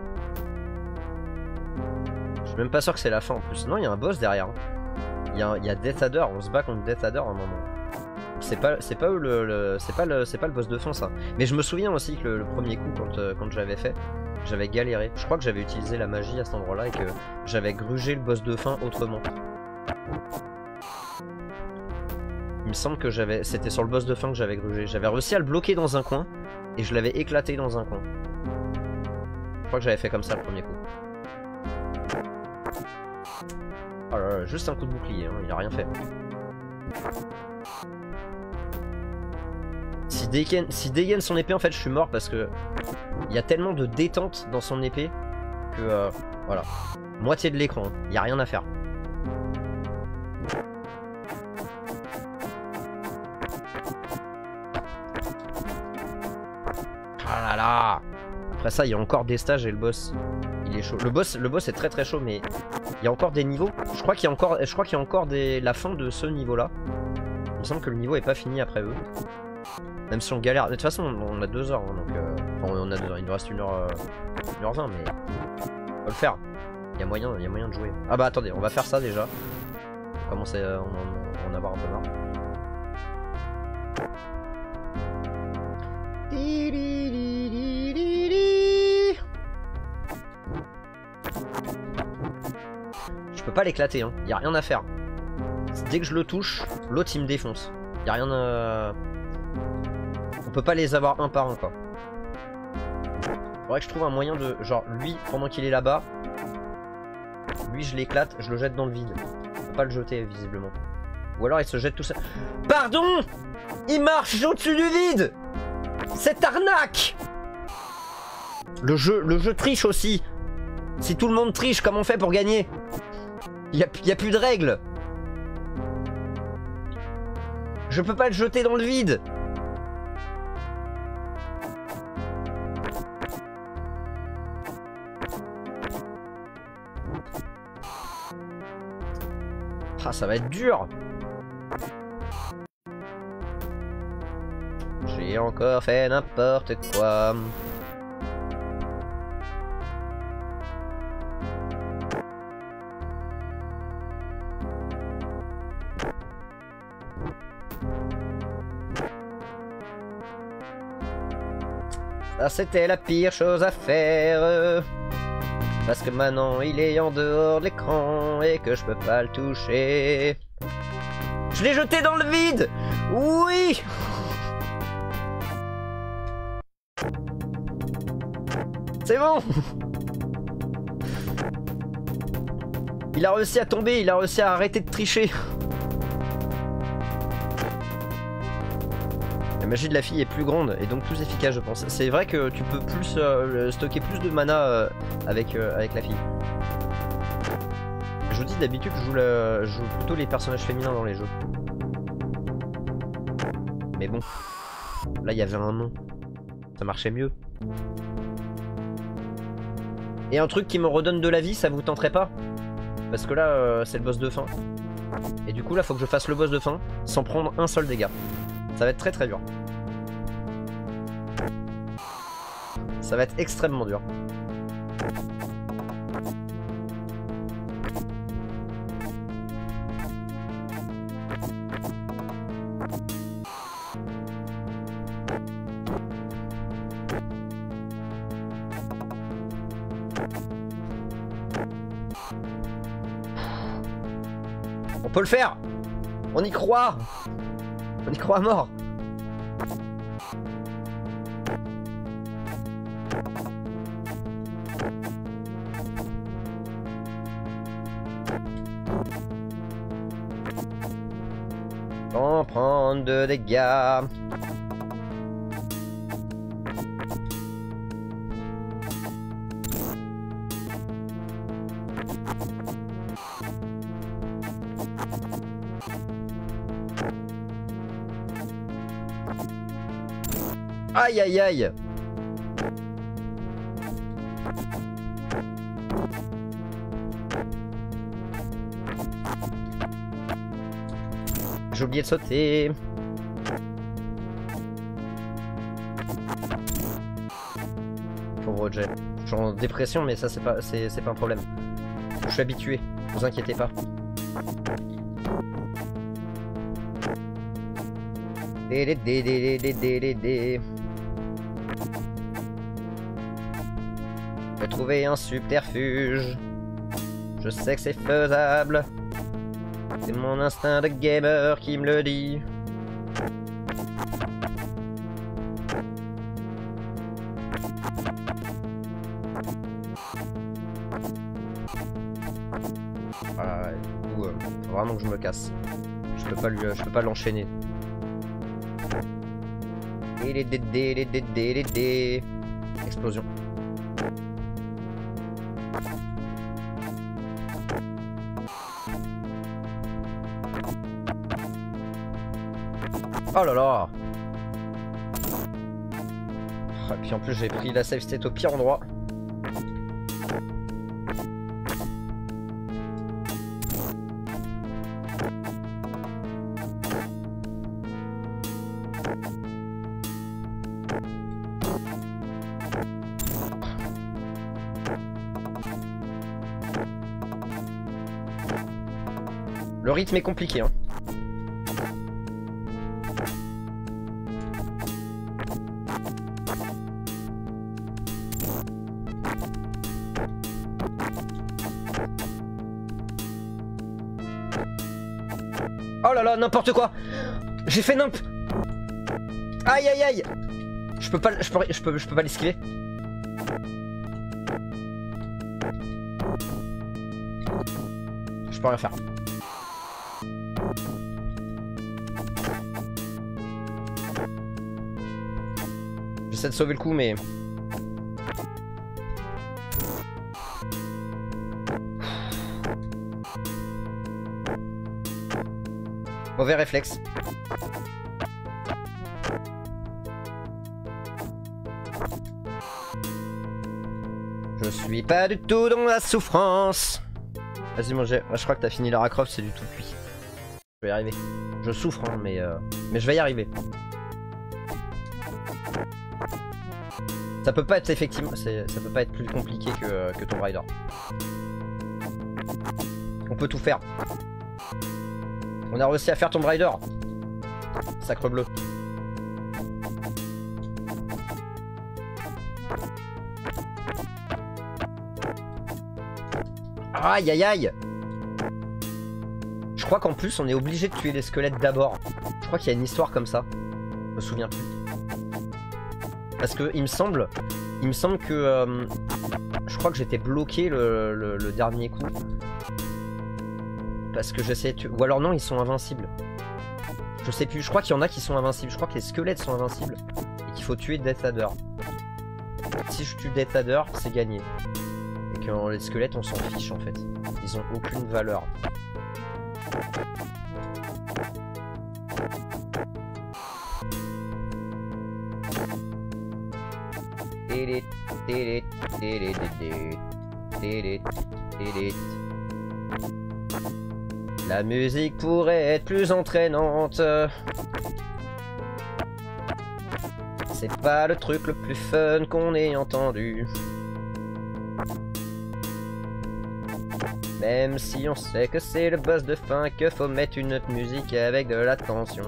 Je suis même pas sûr que c'est la fin en plus. Non, il y a un boss derrière. Il y a, il y a Death Adder, on se bat contre Death Adder à un moment. C'est pas, c'est pas eux le, le c'est pas le, c'est pas le boss de fin ça. Mais je me souviens aussi que le, le premier coup quand, euh, quand j'avais fait, j'avais galéré. Je crois que j'avais utilisé la magie à cet endroit-là et que j'avais grugé le boss de fin autrement. Il me semble que j'avais, c'était sur le boss de fin que j'avais grugé. J'avais réussi à le bloquer dans un coin et je l'avais éclaté dans un coin. Je crois que j'avais fait comme ça le premier coup. Oh là là, juste un coup de bouclier, hein, il a rien fait. Si dégaine, si dégaine son épée, en fait, je suis mort parce que il y a tellement de détente dans son épée que euh, voilà, moitié de l'écran, il hein, y a rien à faire. Ah là là. Après ça, il y a encore des stages et le boss, il est chaud. Le boss, le boss est très très chaud, mais il y a encore des niveaux. Je crois qu'il y a encore, je crois qu'il y a encore des, la fin de ce niveau-là. Il me semble que le niveau est pas fini après eux. Même si on galère. De toute façon, on a deux heures, hein, donc euh... enfin, on a deux heures. Il nous reste une heure, euh... une heure vingt, mais on va le faire. Il y a moyen, il y a moyen de jouer. Ah bah attendez, on va faire ça déjà. On commence à en, en avoir un peu marre. Je peux pas l'éclater, hein. Il y a rien à faire. Dès que je le touche, l'autre il me défonce. Il y a rien à... On peut pas les avoir un par un quoi. Faudrait que je trouve un moyen de... Genre lui, pendant qu'il est là-bas, lui je l'éclate, je le jette dans le vide. Je peux pas le jeter visiblement. Ou alors il se jette tout seul. Pardon! Il marche au-dessus du vide! Cette arnaque! Le jeu, le jeu triche aussi. Si tout le monde triche, comment on fait pour gagner? Il y a, y a plus de règles. Je peux pas le jeter dans le vide. Ah, ça va être dur. J'ai encore fait n'importe quoi. Ça c'était la pire chose à faire. Parce que maintenant il est en dehors de l'écran et que je peux pas le toucher. Je l'ai jeté dans le vide. Oui. C'est bon. Il a réussi à tomber, il a réussi à arrêter de tricher. La magie de la fille est plus grande et donc plus efficace, je pense. C'est vrai que tu peux plus euh, stocker plus de mana euh, avec, euh, avec la fille. Je vous dis d'habitude je joue, la... je joue plutôt les personnages féminins dans les jeux. Mais bon, là il y avait un nom, ça marchait mieux. Et un truc qui me redonne de la vie, ça vous tenterait pas? Parce que là euh, c'est le boss de fin. Et du coup là faut que je fasse le boss de fin sans prendre un seul dégât. Ça va être très très dur. Ça va être extrêmement dur. On peut le faire! On y croit! On y croit à mort! Sans prendre de dégâts. Aïe aïe aïe. J'ai oublié de sauter. Pauvre Jay. Je suis en dépression mais ça c'est pas c'est pas un problème. Je suis habitué, vous inquiétez pas. Dé dé dé dé dé dé dé dé. Je vais trouver un subterfuge. Je sais que c'est faisable. C'est mon instinct de gamer qui me le dit. Ah, du coup, euh, faut vraiment que je me casse. Je peux pas lui, je peux pas l'enchaîner. Explosion. Oh là là. Et puis en plus j'ai pris la save state au pire endroit. Le rythme est compliqué, hein. Oh là là, n'importe quoi. J'ai fait nimp. Aïe aïe aïe. Je peux pas, je peux, je peux, je peux pas l'esquiver. Je peux rien faire. J'essaie de sauver le coup, mais... Mauvais réflexe. Je suis pas du tout dans la souffrance. Vas-y, moi, moi je crois que t'as fini Lara Croft, c'est du tout cuit. Je vais y arriver. Je souffre, hein, mais, euh... mais je vais y arriver. Ça peut pas être effectivement, ça peut pas être plus compliqué que, que Tomb Raider. On peut tout faire. On a réussi à faire Tomb Raider. Sacre bleu. Aïe aïe aïe. Je crois qu'en plus on est obligé de tuer les squelettes d'abord. Je crois qu'il y a une histoire comme ça. Je me souviens plus. Parce que il me semble, il me semble que euh, je crois que j'étais bloqué le, le, le dernier coup. Parce que j'essayais de tuer. Ou alors non, ils sont invincibles. Je sais plus. Je crois qu'il y en a qui sont invincibles. Je crois que les squelettes sont invincibles et qu'il faut tuer Death Adder. Si je tue Death Adder, c'est gagné. Et que les squelettes, on s'en fiche en fait. Ils ont aucune valeur. La musique pourrait être plus entraînante. C'est pas le truc le plus fun qu'on ait entendu. Même si on sait que c'est le boss de fin, que faut mettre une autre musique avec de la tension.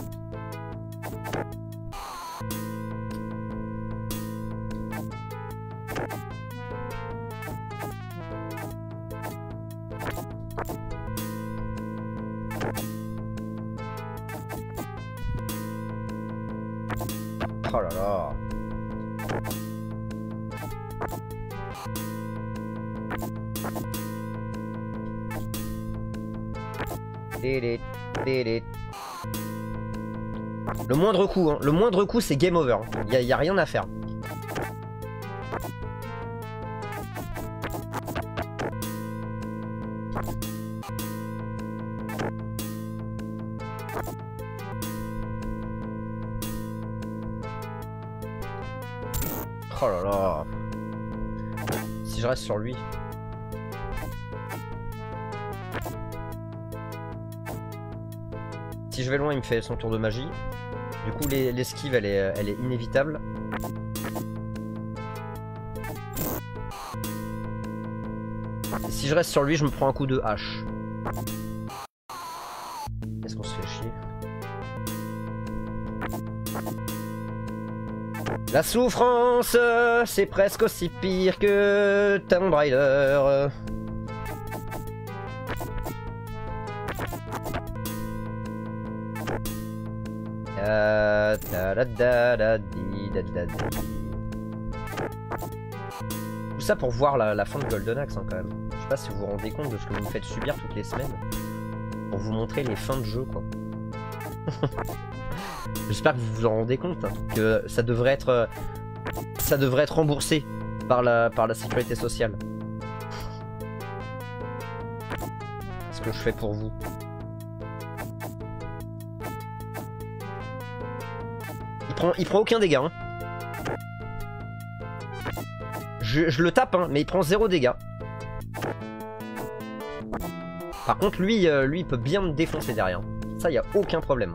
Oh là là. Le moindre coup, hein. Le moindre coup c'est game over. Il y, y a rien à faire. Oh là là. Si je reste sur lui. Si je vais loin, il me fait son tour de magie. Du coup, l'esquive, elle est, elle est inévitable. Et si je reste sur lui, je me prends un coup de hache. Est-ce qu'on se fait chier? La souffrance, c'est presque aussi pire que Tomb Raider. Tout ça pour voir la, la fin de Golden Axe hein, quand même. Je sais pas si vous vous rendez compte de ce que vous me faites subir toutes les semaines. Pour vous montrer les fins de jeu quoi. J'espère que vous vous en rendez compte hein, que ça devrait être ça devrait être remboursé par la par la sécurité sociale. Ce que je fais pour vous. Il prend il prend aucun dégât. Hein. Je, je le tape hein, mais il prend zéro dégâts. Par contre lui euh, lui il peut bien me défoncer derrière. Ça y a aucun problème.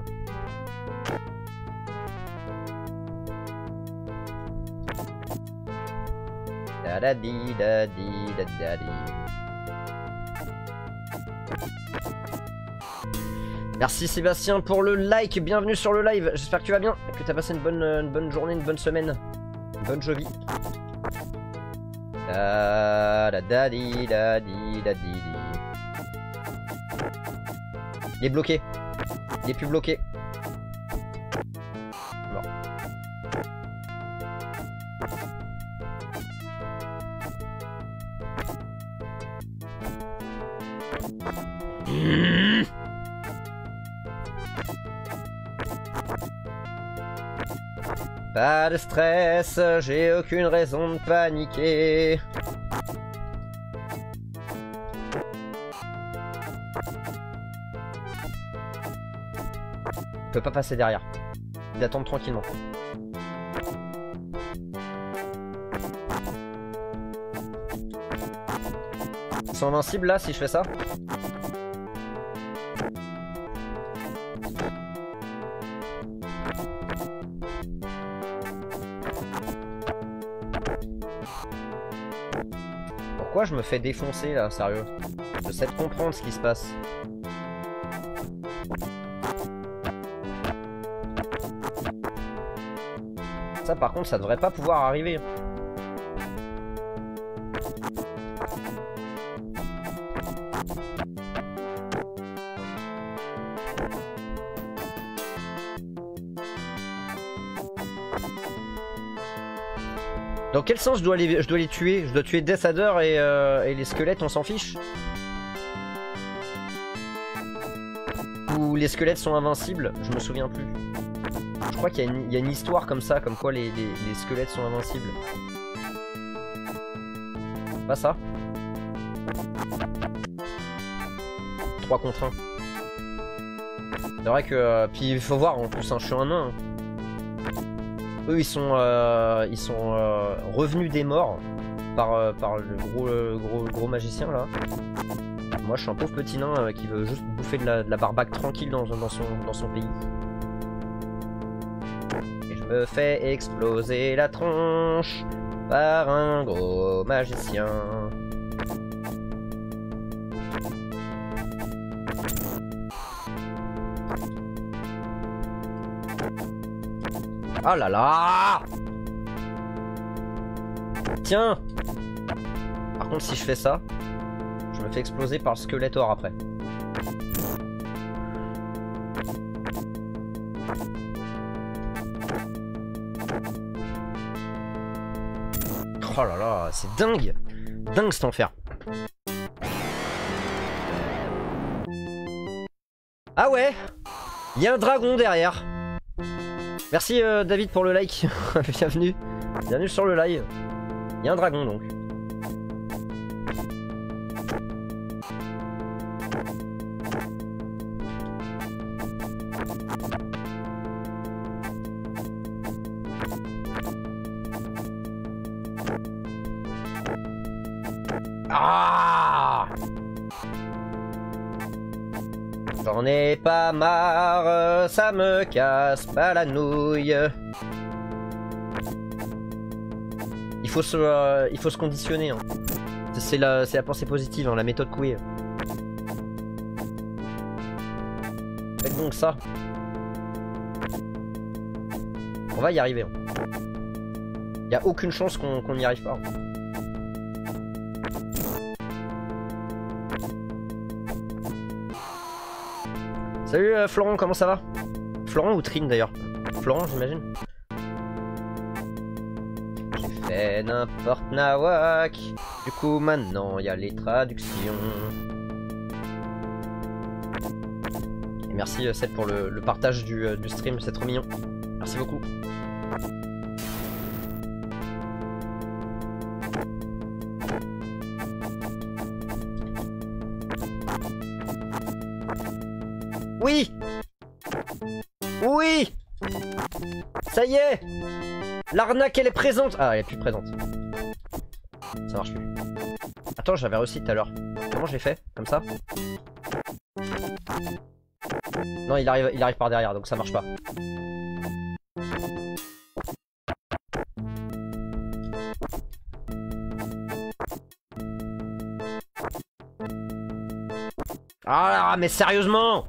Merci Sébastien pour le like, bienvenue sur le live, j'espère que tu vas bien, que tu as passé une bonne, une bonne journée, une bonne semaine, une bonne jovie. Il est bloqué, il est plus bloqué. Pas de stress, j'ai aucune raison de paniquer. Il peut pas passer derrière. Il attend tranquillement. Ils sont invincibles là si je fais ça? Pourquoi je me fais défoncer là, sérieux? J'essaie de comprendre ce qui se passe. Ça par contre ça devrait pas pouvoir arriver. Dans quel sens je dois les, je dois les tuer? Je dois tuer Death Adder et, euh, et les squelettes, on s'en fiche? Ou les squelettes sont invincibles? Je me souviens plus. Je crois qu'il y, y a une histoire comme ça, comme quoi les, les, les squelettes sont invincibles. Pas ça? trois contre un. C'est vrai que... Euh, puis il faut voir, en plus, hein, je suis un nain. Hein. Eux ils sont, euh, ils sont euh, revenus des morts par, euh, par le gros, euh, gros, gros magicien là. Moi je suis un pauvre petit nain euh, qui veut juste bouffer de la, de la barbaque tranquille dans, dans, son, dans son pays. Et je me fais exploser la tronche par un gros magicien. Oh là là! Tiens! Par contre, si je fais ça, je me fais exploser par le squelette or après. Oh là là, c'est dingue! Dingue cet enfer! Ah ouais! Il y a un dragon derrière! Merci euh, David pour le like, bienvenue, bienvenue sur le live. Il y a un dragon donc. Ah! J'en ai pas marre, ça me casse pas la nouille. Il faut se, euh, il faut se conditionner. Hein. C'est la, c'est la pensée positive, hein, la méthode Coué. Faites donc ça. On va y arriver. Hein. Y a aucune chance qu'on qu'on n'y arrive pas. Hein. Salut euh, Florent, comment ça va? Florent ou Trin d'ailleurs? Florent j'imagine. J'ai fait n'importe nawak. Du coup maintenant il y a les traductions. Et merci euh, Seth pour le, le partage du, euh, du stream, c'est trop mignon. Merci beaucoup. Oui! Oui! Ça y est! L'arnaque elle est présente! Ah elle est plus présente. Ça marche plus. Attends, j'avais réussi tout à l'heure. Comment j'ai fait? Comme ça? Non, il arrive, il arrive par derrière, donc ça marche pas. Ah mais sérieusement!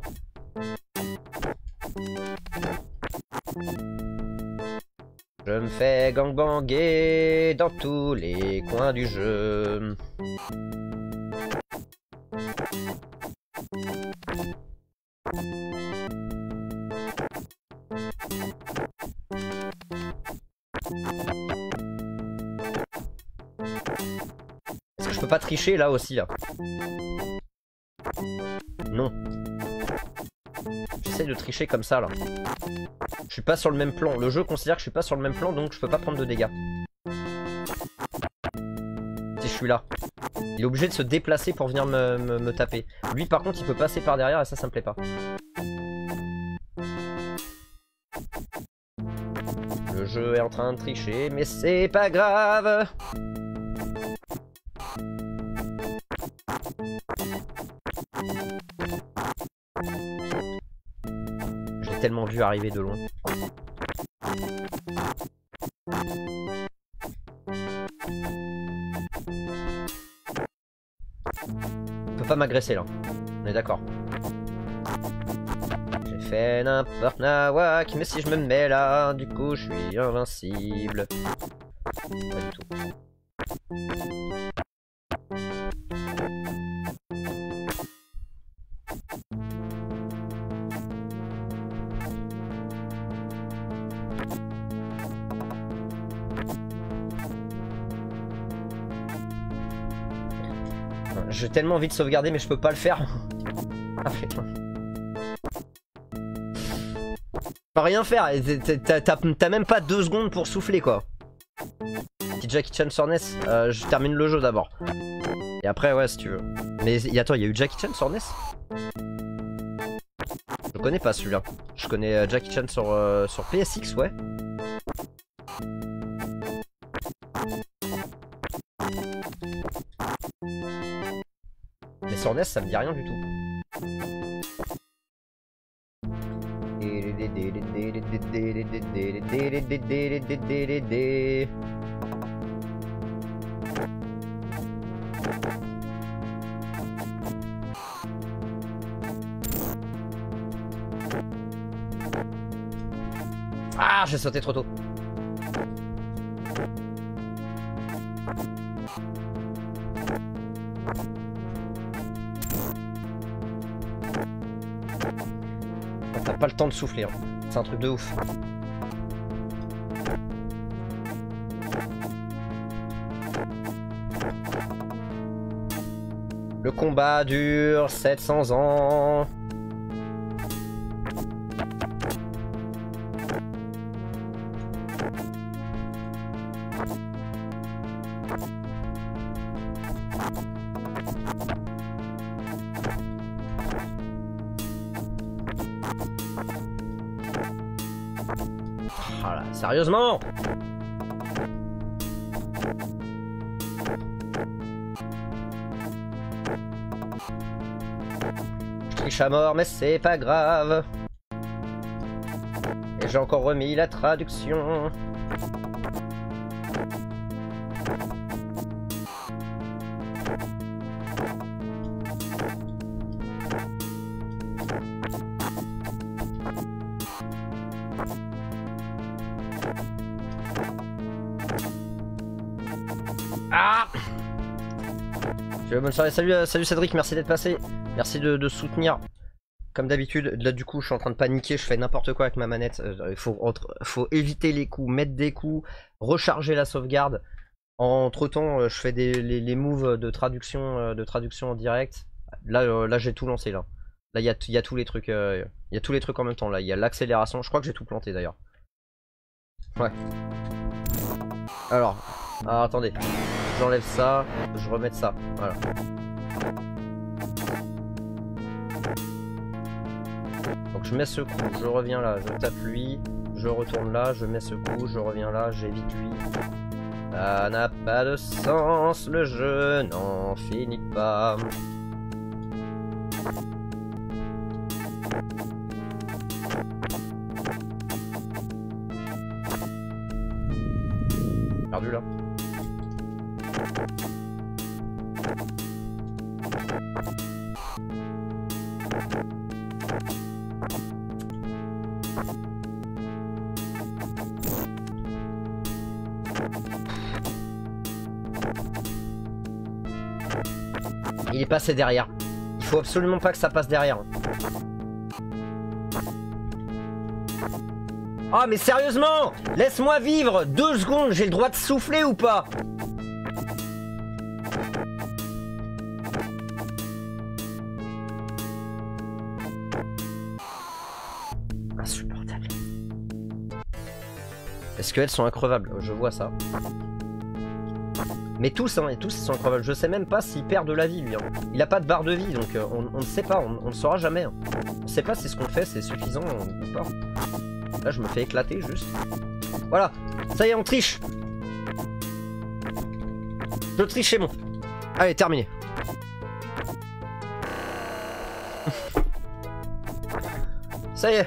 Je me fais gangbanger dans tous les coins du jeu. Est-ce que je peux pas tricher là aussi là? Non. J'essaie de tricher comme ça là. Je suis pas sur le même plan. Le jeu considère que je suis pas sur le même plan, donc je peux pas prendre de dégâts. Si je suis là. Il est obligé de se déplacer pour venir me, me, me taper. Lui par contre il peut passer par derrière et ça ça me plaît pas. Le jeu est en train de tricher mais c'est pas grave. J'ai tellement vu arriver de loin. agresser là. On est d'accord. J'ai fait n'importe nawak, mais si je me mets là, du coup je suis invincible. Pas du tout. J'ai tellement envie de sauvegarder mais je peux pas le faire. Ah putain. Je peux rien faire, t'as même pas deux secondes pour souffler quoi. Petit Jackie Chan sur N E S, euh, je termine le jeu d'abord. Et après ouais si tu veux. Mais attends, il y a eu Jackie Chan sur N E S? Je connais pas celui-là. Je connais euh, Jackie Chan sur, euh, sur P S X ouais. Mais sur N E S ça me dit rien du tout. Ah, j'ai sauté trop tôt. T'as pas le temps de souffler, hein. C'est un truc de ouf. Le combat dure sept cents ans. Voilà, sérieusement. Je triche à mort mais c'est pas grave. Et j'ai encore remis la traduction. Ah, bonne soirée, salut, salut Cédric, merci d'être passé. Merci de, de soutenir. Comme d'habitude, là du coup je suis en train de paniquer, je fais n'importe quoi avec ma manette. Il faut, faut éviter les coups, mettre des coups, recharger la sauvegarde. Entre temps, je fais des, les, les moves de traduction, de traduction en direct. Là, là j'ai tout lancé là. Là il y a, y a tous les trucs, il y a tous les trucs en même temps là. Il y a l'accélération, je crois que j'ai tout planté d'ailleurs. Ouais. Alors, alors attendez. J'enlève ça, je remets ça, voilà. Donc je mets ce coup, je reviens là, je tape lui, je retourne là, je mets ce coup, je reviens là, j'évite lui. Ça n'a pas de sens, le jeu n'en finit pas. Perdu là. Il est passé derrière. Il faut absolument pas que ça passe derrière. Ah mais sérieusement, laisse-moi vivre deux secondes, j'ai le droit de souffler ou pas? Insupportable. Est-ce qu'elles sont increvables? Je vois ça. Mais tous, hein, et tous ils sont increvables. Je sais même pas s'il perd de la vie lui. Hein. Il a pas de barre de vie, donc euh, on, on ne sait pas, on, on ne saura jamais. Hein. On sait pas si ce qu'on fait c'est suffisant ou pas. Là je me fais éclater juste. Voilà, ça y est on triche. Je triche c'est bon. Allez, terminé. Ça y est.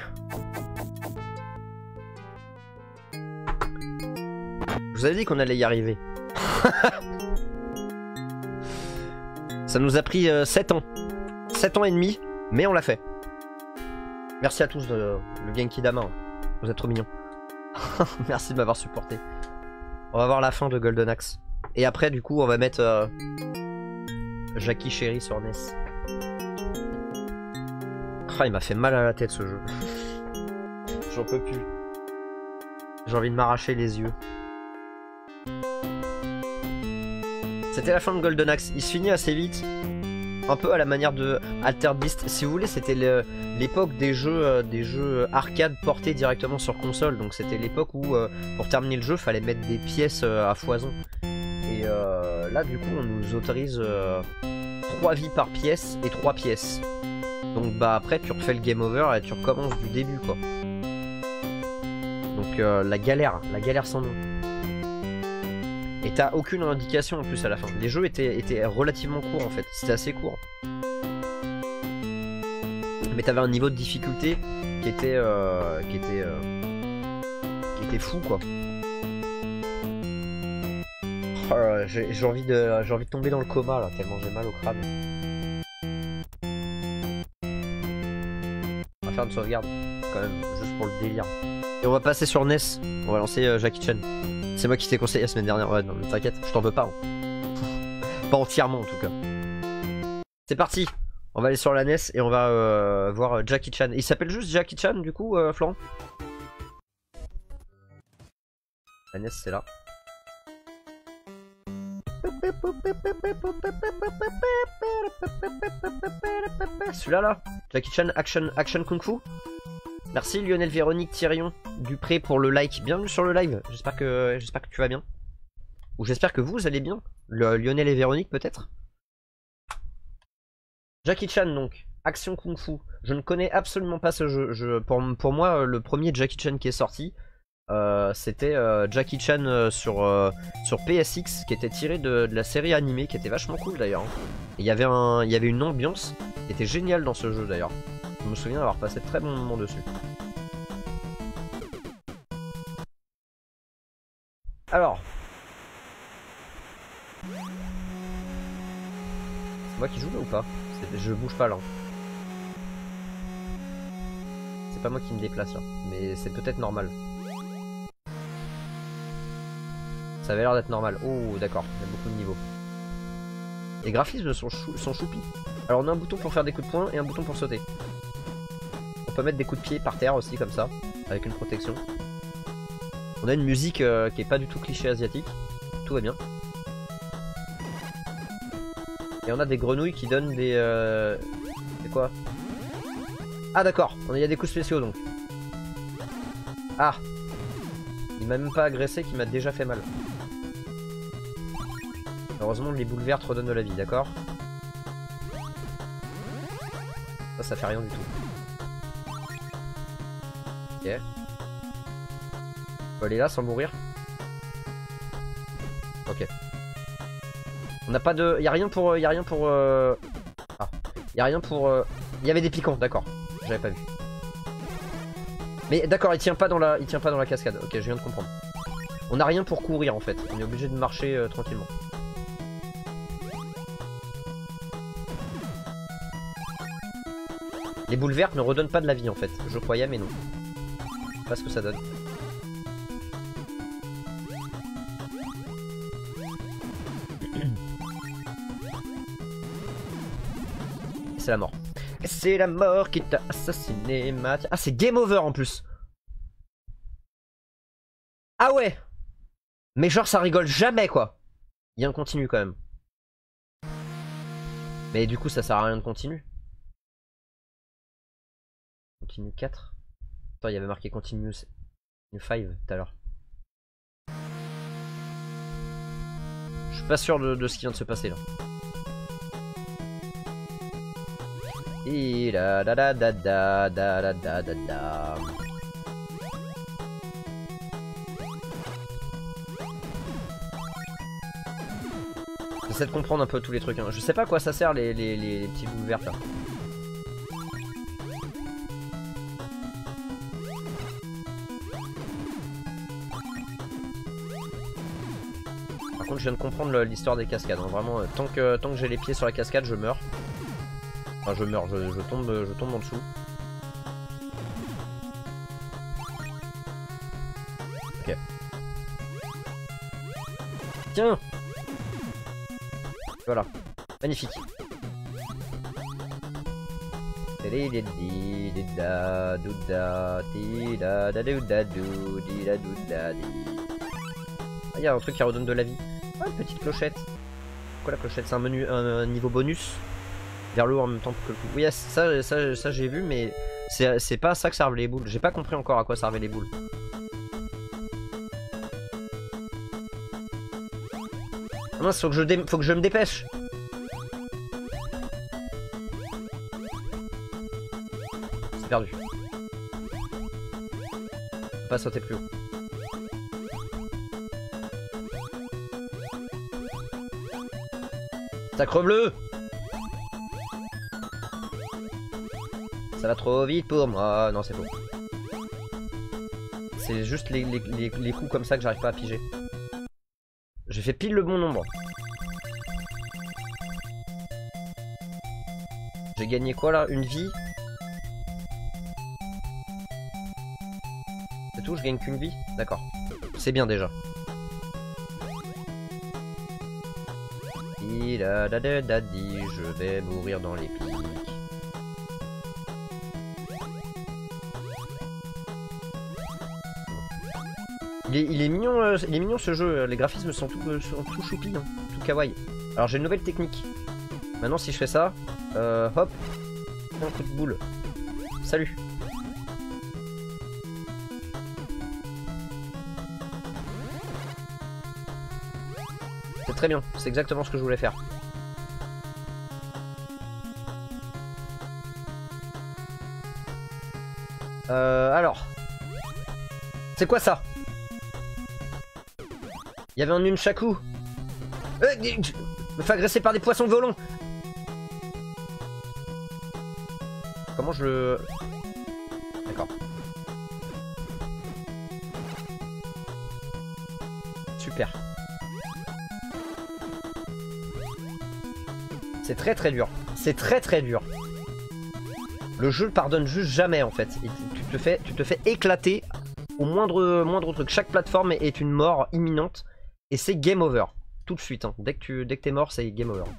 Je vous avais dit qu'on allait y arriver. Ça nous a pris euh, sept ans. sept ans et demi, mais on l'a fait. Merci à tous de le Genki Dama. Vous êtes trop mignons. Merci de m'avoir supporté. On va voir la fin de Golden Axe. Et après, du coup, on va mettre euh, Jackie Chéri sur N E S. Oh, il m'a fait mal à la tête ce jeu. J'en peux plus. J'ai envie de m'arracher les yeux. C'était la fin de Golden Axe. Il se finit assez vite. Un peu à la manière de Altered Beast. Si vous voulez, c'était l'époque des jeux, euh, des jeux arcade portés directement sur console. Donc c'était l'époque où, euh, pour terminer le jeu, fallait mettre des pièces euh, à foison. Et euh, là, du coup, on nous autorise euh, trois vies par pièce et trois pièces. Donc bah après, tu refais le game over et tu recommences du début, quoi. Donc euh, la galère, la galère sans nom. Et t'as aucune indication en plus à la fin. Les jeux étaient, étaient relativement courts en fait. C'était assez court. Mais t'avais un niveau de difficulté qui était, euh, qui était, euh, qui était fou, quoi. Oh, j'ai envie de, j'ai envie de tomber dans le coma là, tellement j'ai mal au crâne. On va faire une sauvegarde quand même, juste pour le délire. Et on va passer sur N E S. On va lancer euh, Jackie Chan. C'est moi qui t'ai conseillé la semaine dernière. Ouais, non, mais t'inquiète, je t'en veux pas. Hein. Pas entièrement en tout cas. C'est parti. On va aller sur la N E S et on va euh, voir Jackie Chan. Il s'appelle juste Jackie Chan du coup, euh, Florent? La N E S c'est là. Celui-là là, Jackie Chan Action, Action Kung Fu. Merci Lionel Véronique Thirion Dupré pour le like. Bienvenue sur le live. J'espère que j'espère que tu vas bien. Ou j'espère que vous allez bien. Le, Lionel et Véronique peut-être. Jackie Chan donc. Action Kung Fu. Je ne connais absolument pas ce jeu. Je, pour, pour moi, le premier Jackie Chan qui est sorti, euh, c'était euh, Jackie Chan euh, sur, euh, sur P S X, qui était tiré de, de la série animée, qui était vachement cool d'ailleurs. Il y avait un, il y avait une ambiance qui était géniale dans ce jeu d'ailleurs. Je me souviens d'avoir passé de très bons moments dessus. Alors. C'est moi qui joue là ou pas? Je bouge pas là. C'est pas moi qui me déplace là. Mais c'est peut-être normal. Ça avait l'air d'être normal. Oh d'accord, il y a beaucoup de niveaux. Les graphismes sont, chou sont choupis. Alors on a un bouton pour faire des coups de poing et un bouton pour sauter. On peut mettre des coups de pied par terre aussi comme ça, avec une protection. On a une musique euh, qui est pas du tout cliché asiatique. Tout va bien. Et on a des grenouilles qui donnent des... Euh... C'est quoi? Ah d'accord, il y a des coups spéciaux donc. Ah. Il m'a même pas agressé, qu'il m'a déjà fait mal. Heureusement les boules vertes redonnent de la vie, d'accord? Ça, ça fait rien du tout. Ok. On peut aller là sans mourir. Ok. On n'a pas de... Y'a rien pour... Y'a rien pour... Euh... Ah. Y'a rien pour... Euh... Il y avait des piquants, d'accord. J'avais pas vu. Mais d'accord, il tient pas dans la... Il tient pas dans la cascade. Ok, je viens de comprendre. On n'a rien pour courir en fait. On est obligé de marcher euh, tranquillement. Les boules vertes ne redonnent pas de la vie en fait. Je croyais mais non. Je sais pas ce que ça donne. C'est la mort. C'est la mort qui t'a assassiné, Mathieu. Ah c'est game over en plus. Ah ouais. Mais genre ça rigole jamais quoi. Il y a un continu quand même. Mais du coup ça sert à rien de continu. Continue quatre. Attends, il y avait marqué continue cinq tout à l'heure. Je suis pas sûr de, de ce qui vient de se passer là. Et da da da da da da da da da. J'essaie de comprendre un peu tous les trucs. Hein. Je sais pas à quoi ça sert les, les, les, les petits boules vertes là. Par contre, je viens de comprendre l'histoire des cascades. Hein. Vraiment, tant que, tant que j'ai les pieds sur la cascade, je meurs. Enfin, je meurs, je, je tombe, je tombe en dessous. Ok. Tiens. Voilà. Magnifique. Ah, il y a un truc qui redonne de la vie. Ah, une petite clochette. Pourquoi la clochette? C'est un menu, un, un niveau bonus. Vers le haut en même temps que le coup. Oui, ça, ça, ça j'ai vu, mais c'est pas à ça que servent les boules. J'ai pas compris encore à quoi servaient les boules. Ah mince, faut que je, dé... faut que je me dépêche. C'est perdu. Faut pas sauter plus haut. Sacre-bleu! Ça va trop vite pour moi. Non, c'est faux. C'est juste les, les, les, les coups comme ça que j'arrive pas à piger. J'ai fait pile le bon nombre. J'ai gagné quoi là? Une vie? C'est tout? Je gagne qu'une vie? D'accord. C'est bien déjà. Je vais mourir dans les pics. Il est, il est mignon, euh, il est mignon ce jeu. Les graphismes sont tout, euh, sont tout choupi, hein, tout kawaii. Alors j'ai une nouvelle technique. Maintenant si je fais ça, euh, hop, un coup de boule. Salut. C'est très bien. C'est exactement ce que je voulais faire. Euh, alors. C'est quoi ça? Il y avait un nunchaku. Euh, me fait agresser par des poissons volants. Comment je le... D'accord. Super. C'est très très dur. C'est très très dur. Le jeu le pardonne juste jamais en fait. Et tu te fais, tu te fais éclater au moindre, moindre truc. Chaque plateforme est une mort imminente. Et c'est game over. Tout de suite. Hein. Dès que tu dès que t'es mort, c'est game over.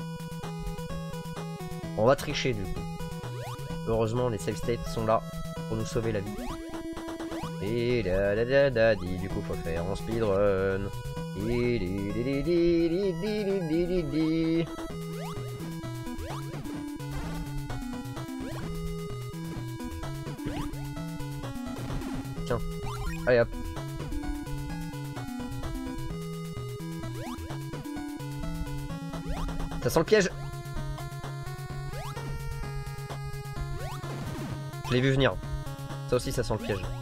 On va tricher du coup. Heureusement, les save states sont là pour nous sauver la vie. Et da da da da di, du coup, faut faire en speedrun. Di, di, di, di, di, di, di, di, di, di. Tiens. Allez hop. Ça sent le piège. Je l'ai vu venir. Ça aussi, ça sent le piège.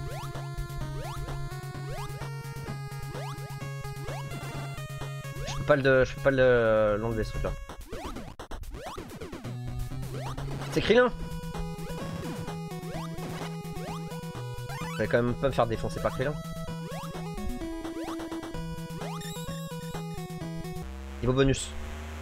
Je peux pas le, je peux pas le l'enlever ce truc-là. C'est Krillin. Je vais quand même pas me faire défoncer par Krillin. Niveau bonus.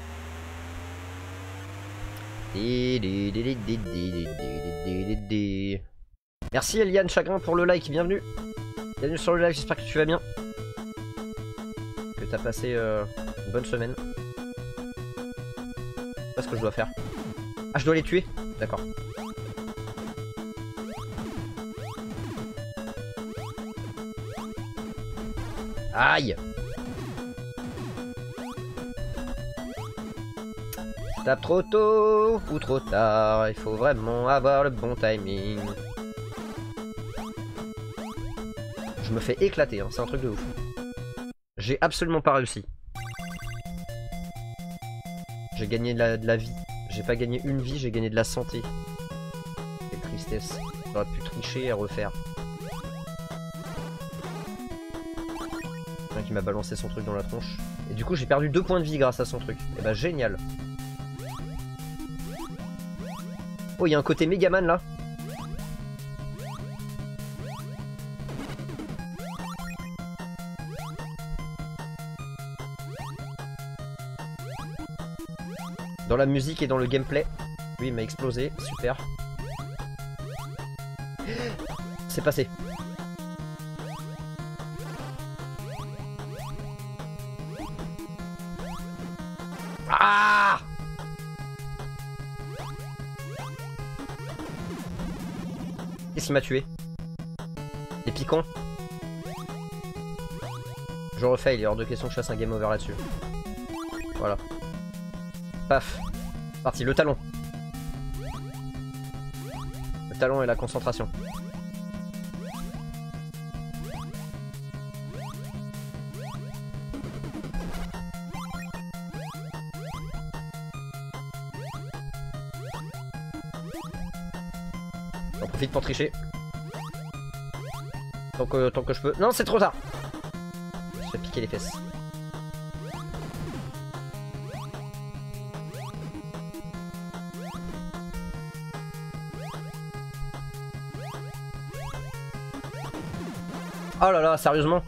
Merci Eliane Chagrin pour le like, bienvenue. Bienvenue sur le live, j'espère que tu vas bien. Que t'as passé euh, une bonne semaine. Je sais pas ce que je dois faire. Ah, je dois les tuer? D'accord. Aïe! Tape trop tôt ou trop tard, il faut vraiment avoir le bon timing. Je me fais éclater, hein, c'est un truc de ouf. J'ai absolument pas réussi. J'ai gagné de la, de la vie. J'ai pas gagné une vie, j'ai gagné de la santé. Quelle tristesse. J'aurais pu tricher et refaire. Quelqu'un qui m'a balancé son truc dans la tronche. Et du coup j'ai perdu deux points de vie grâce à son truc. Et bah génial. Oh, il y a un côté Megaman là. Dans la musique et dans le gameplay. Lui il m'a explosé, super. C'est passé. Ah! Qu'est-ce qu'il m'a tué? Les piquants. Je refais, il est hors de question que je fasse un game over là-dessus. Voilà. Paf. Parti, le talon. Le talon et la concentration. J'en profite pour tricher. Tant que, tant que je peux. Non, c'est trop tard. Je vais piquer les fesses. Oh là là, sérieusement?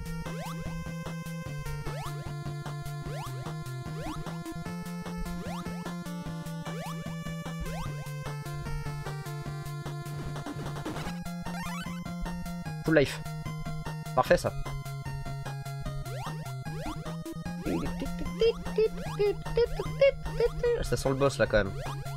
Full life. Parfait ça. Ça sent le boss là quand même.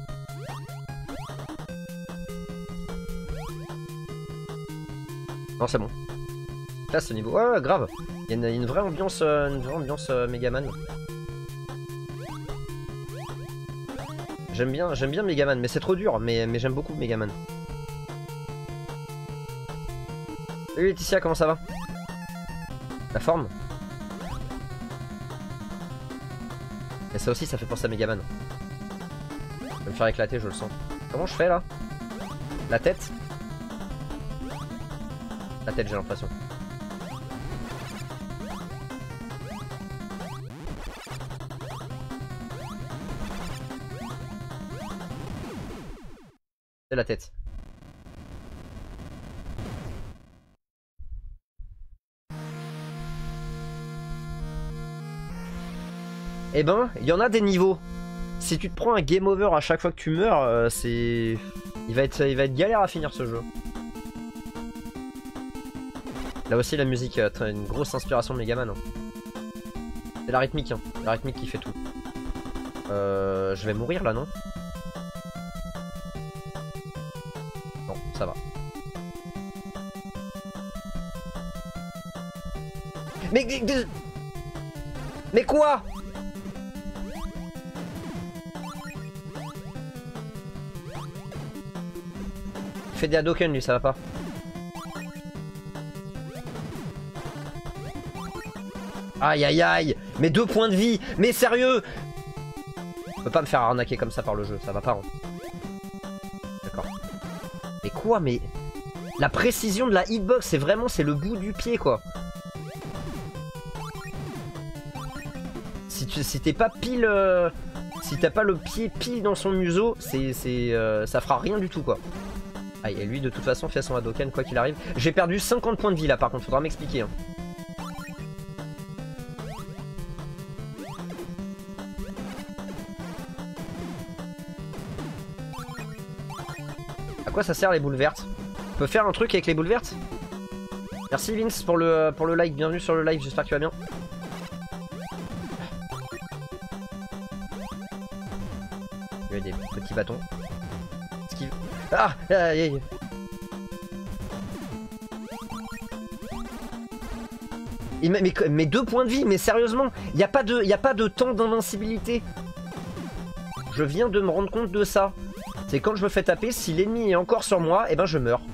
Non c'est bon. Là ce niveau. Ouais, ouais grave. Il y a une, une vraie ambiance, euh, une vraie ambiance euh, Megaman. J'aime bien, j'aime bien Megaman, mais c'est trop dur. Mais, mais j'aime beaucoup Megaman. Salut Laetitia, comment ça va? La forme? Et ça aussi ça fait penser à Megaman. Je vais me faire éclater, je le sens. Comment je fais là? La tête? La tête j'ai l'impression. C'est la tête. Eh ben, il y en a des niveaux. Si tu te prends un game over à chaque fois que tu meurs, euh, c'est... Il va être, il va être galère à finir ce jeu. Là aussi la musique a une grosse inspiration de Megaman. Hein. C'est la rythmique, hein. La rythmique qui fait tout. Euh, je vais mourir là, non? Non, ça va. Mais... Mais quoi? Il fait des Hadoken lui, ça va pas. Aïe aïe aïe. Mais deux points de vie. Mais sérieux? On peut pas me faire arnaquer comme ça par le jeu, ça va pas. Hein. D'accord. Mais quoi? Mais... La précision de la hitbox, c'est vraiment, c'est le bout du pied quoi. Si tu si t'es pas pile... Euh, si t'as pas le pied pile dans son museau, c'est... Euh, ça fera rien du tout quoi. Ah, et lui de toute façon fait son Hadoken quoi qu'il arrive. J'ai perdu cinquante points de vie là par contre, faudra m'expliquer. Hein. À quoi ça sert les boules vertes? On peut faire un truc avec les boules vertes? Merci Vince pour le, pour le like, bienvenue sur le live, j'espère que tu vas bien. Il y a des petits bâtons. Esquive. Ah, aïe, aïe. Il met, mais, mais deux points de vie, mais sérieusement, il n'y a pas de, il y a pas de temps d'invincibilité. Je viens de me rendre compte de ça. C'est quand je me fais taper, si l'ennemi est encore sur moi, et eh ben je meurs.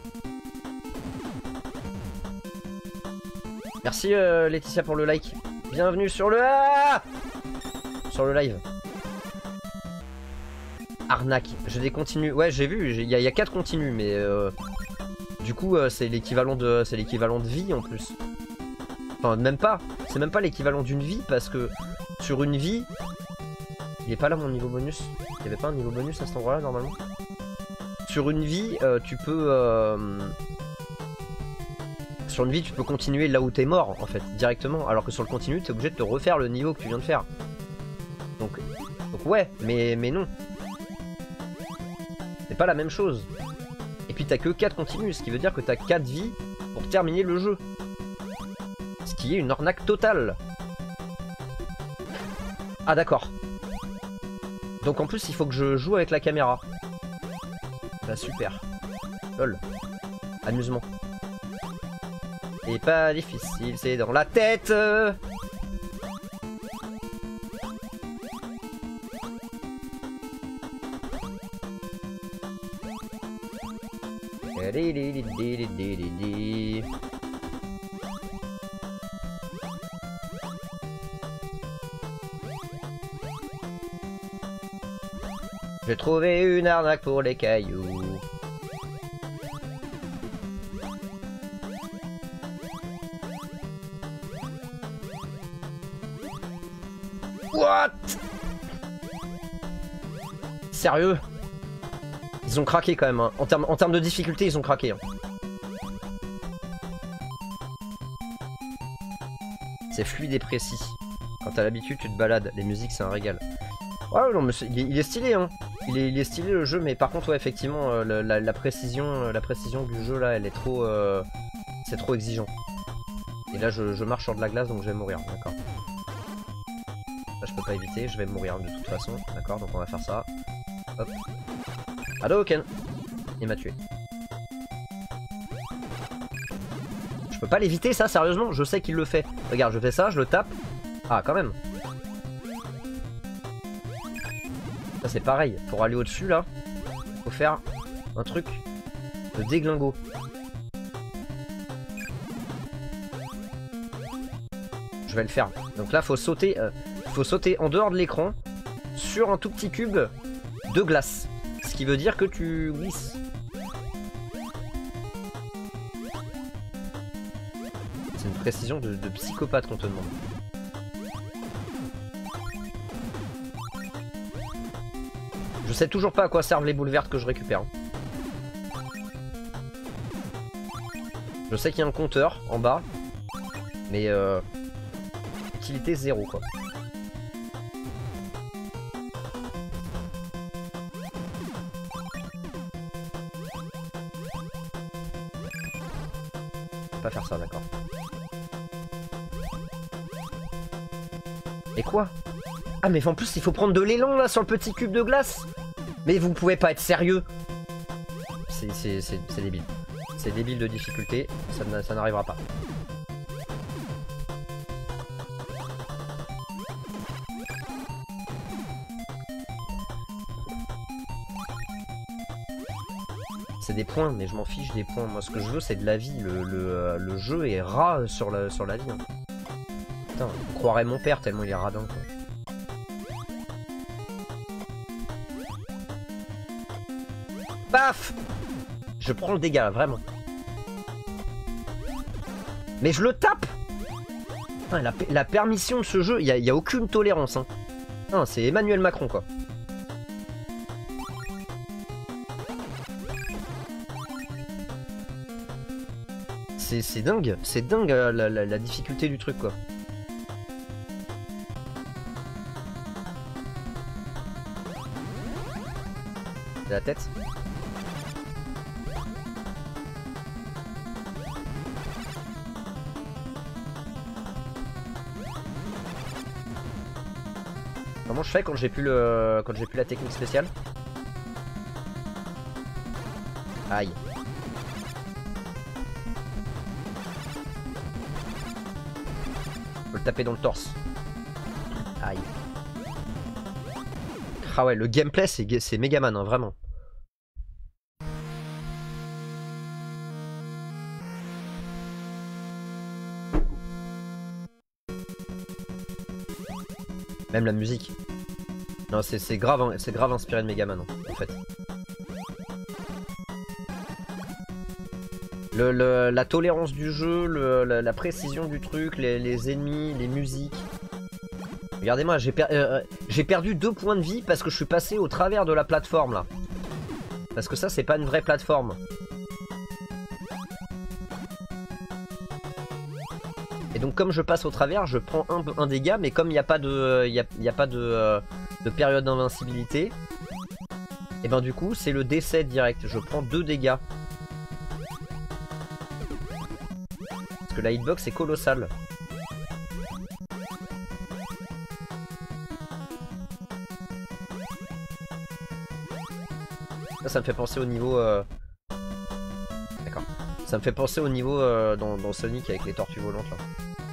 Merci euh, Laetitia pour le like. Bienvenue sur le... Ah sur le live. Arnaque. J'ai des continues. Ouais, j'ai vu. Il y, y a quatre continues, mais euh, du coup, euh, c'est l'équivalent de, c'est l'équivalent de vie en plus. Enfin, même pas. C'est même pas l'équivalent d'une vie parce que sur une vie, il est pas là mon niveau bonus. Il y avait pas un niveau bonus à cet endroit-là normalement. Sur une vie, euh, tu peux. Euh, sur une vie, tu peux continuer là où t'es mort en fait directement, alors que sur le continu, t'es obligé de te refaire le niveau que tu viens de faire. Donc, donc ouais, mais mais non. pas la même chose. Et puis t'as que quatre continues, ce qui veut dire que t'as quatre vies pour terminer le jeu. Ce qui est une arnaque totale. Ah d'accord. Donc en plus il faut que je joue avec la caméra. Bah super. Lol. Amusement. Et pas difficile, c'est dans la tête. J'ai trouvé une arnaque pour les cailloux. What? Sérieux? Ils ont craqué quand même, hein. En termes en termes de difficulté, ils ont craqué. Hein. C'est fluide et précis. Quand t'as l'habitude, tu te balades. Les musiques, c'est un régal. Ouais, non, mais est, il, est, il est stylé, hein. Il est, il est stylé le jeu, mais par contre, ouais, effectivement, euh, la, la, la précision, euh, la précision du jeu là, elle est trop, euh, c'est trop exigeant. Et là, je, je marche sur de la glace, donc je vais mourir. D'accord. Là, je peux pas éviter, je vais mourir de toute façon. D'accord, donc on va faire ça. Hop. Hadouken! Il m'a tué. Je peux pas l'éviter ça, sérieusement? Je sais qu'il le fait. Regarde, je fais ça, je le tape. Ah, quand même. Ça c'est pareil. Pour aller au-dessus là, faut faire un truc de déglingo. Je vais le faire. Donc là, faut sauter, euh, faut sauter en dehors de l'écran sur un tout petit cube de glace. Ce qui veut dire que tu glisses. C'est une précision de, de psychopathe qu'on te demande. Je sais toujours pas à quoi servent les boules vertes que je récupère. Je sais qu'il y a un compteur en bas. Mais euh, utilité zéro quoi. Pas faire ça, d'accord. Et quoi? Ah mais en plus il faut prendre de l'élan là sur le petit cube de glace. Mais vous pouvez pas être sérieux. C'est débile. C'est débile de difficulté, ça, ça n'arrivera pas. C'est des points, mais je m'en fiche des points. Moi, ce que je veux, c'est de la vie. Le, le, le jeu est ras sur la, sur la vie. Hein. Putain, on croirait mon père tellement il est radin, quoi. Paf! Je prends le dégât, vraiment. Mais je le tape! Putain, la, la permission de ce jeu, il n'y a, a aucune tolérance. Hein. C'est Emmanuel Macron, quoi. C'est dingue, c'est dingue la, la, la difficulté du truc quoi. C'est la tête. Comment je fais quand j'ai plus le quand j'ai plus la technique spéciale? Aïe. Le taper dans le torse. Aïe. Ah ouais, le gameplay c'est Megaman, hein, vraiment. Même la musique. Non, c'est grave, c'est grave inspiré de Megaman en fait. Le, le, la tolérance du jeu, le, la, la précision du truc, les, les ennemis, les musiques. Regardez-moi, j'ai per, euh, j'ai perdu deux points de vie parce que je suis passé au travers de la plateforme là. Parce que ça, c'est pas une vraie plateforme. Et donc comme je passe au travers, je prends un, un dégât, mais comme il n'y a pas de, il y a, il y a pas de, euh, de période d'invincibilité, et ben du coup c'est le décès direct. Je prends deux dégâts. Parce que la hitbox est colossale. Ça, ça me fait penser au niveau... Euh... D'accord. Ça me fait penser au niveau euh, dans, dans Sonic avec les tortues volantes là.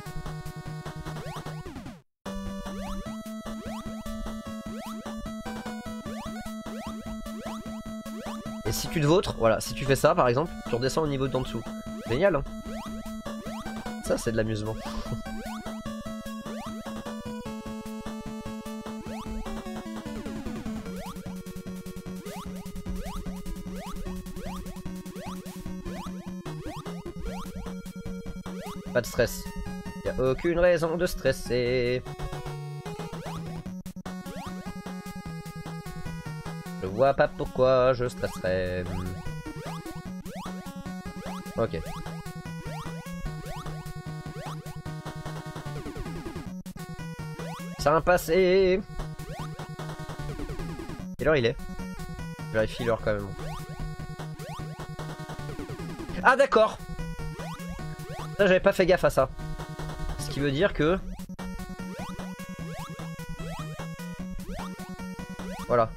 Et si tu te vautres, voilà, si tu fais ça par exemple, tu redescends au niveau d'en dessous. Génial hein. Ça c'est de l'amusement. Pas de stress. Y a aucune raison de stresser. Je vois pas pourquoi je stresserais. Ok. C'est un passé. Quelle heure il est? Je vérifie l'heure quand même. Ah d'accord. Ça j'avais pas fait gaffe à ça. Ce qui veut dire que... Voilà.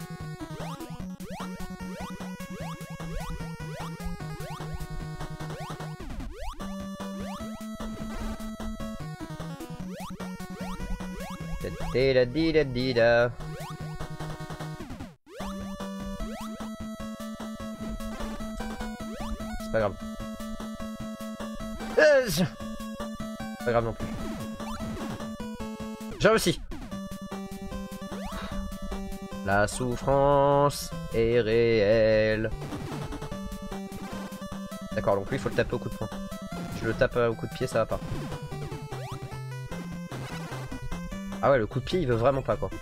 C'est pas grave. Euh, c'est pas grave non plus. J'ai réussi. La souffrance est réelle. D'accord, donc lui il faut le taper au coup de poing. Je le tape au coup de pied, ça va pas. Ah ouais, le coup de pied il veut vraiment pas quoi.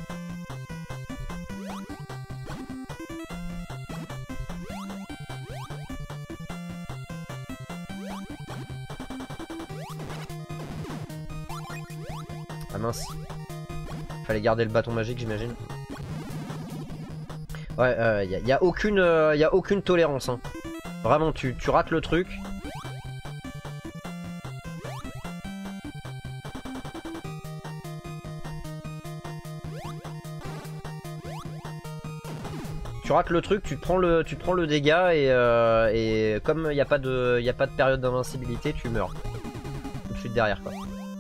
Ah mince. Fallait garder le bâton magique j'imagine. Ouais, il euh, y, y a aucune, euh, y a aucune tolérance. Hein. Vraiment, tu, tu rates le truc. Tu rates le truc, tu te prends le, tu te prends le dégât et, euh, et comme il n'y a pas de, y a pas de période d'invincibilité, tu meurs. Tout de suite derrière quoi.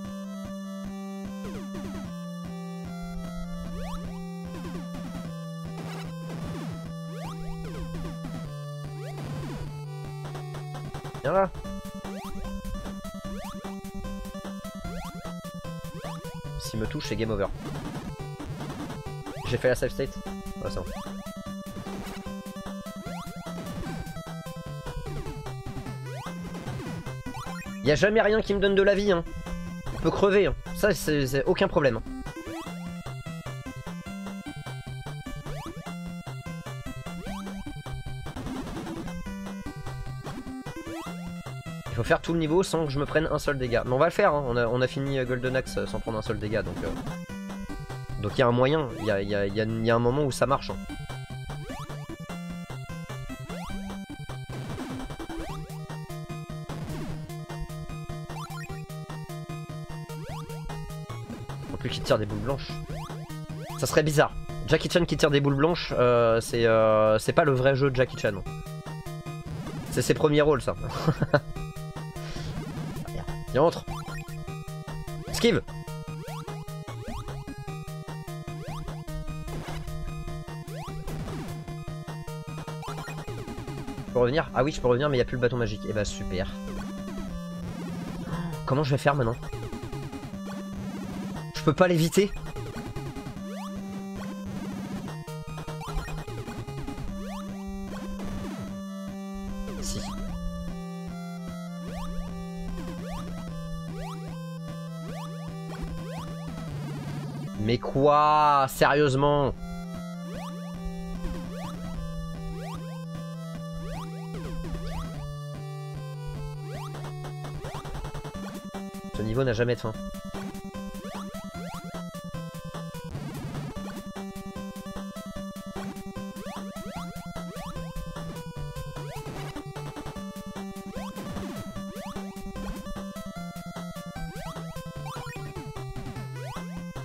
Viens là. S'il me touche, c'est game over. J'ai fait la save state. Ouais, c'est bon. Y a jamais rien qui me donne de la vie, hein. On peut crever, hein. Ça c'est aucun problème. Il faut faire tout le niveau sans que je me prenne un seul dégât. Mais on va le faire, hein. on, a, on a fini Golden Axe sans prendre un seul dégât, donc... Euh... Donc il y a un moyen, il y a, y, a, y, a, y a un moment où ça marche. Hein. Non plus qu'il tire des boules blanches. Ça serait bizarre. Jackie Chan qui tire des boules blanches, euh, c'est euh, c'est pas le vrai jeu de Jackie Chan. C'est ses premiers rôles ça. Viens, entre. Esquive. Je peux revenir? Ah oui, je peux revenir, mais il n'y a plus le bâton magique. Et bah super. Comment je vais faire maintenant? Je peux pas l'éviter? Si. Mais quoi? Sérieusement? Ce niveau n'a jamais de fin.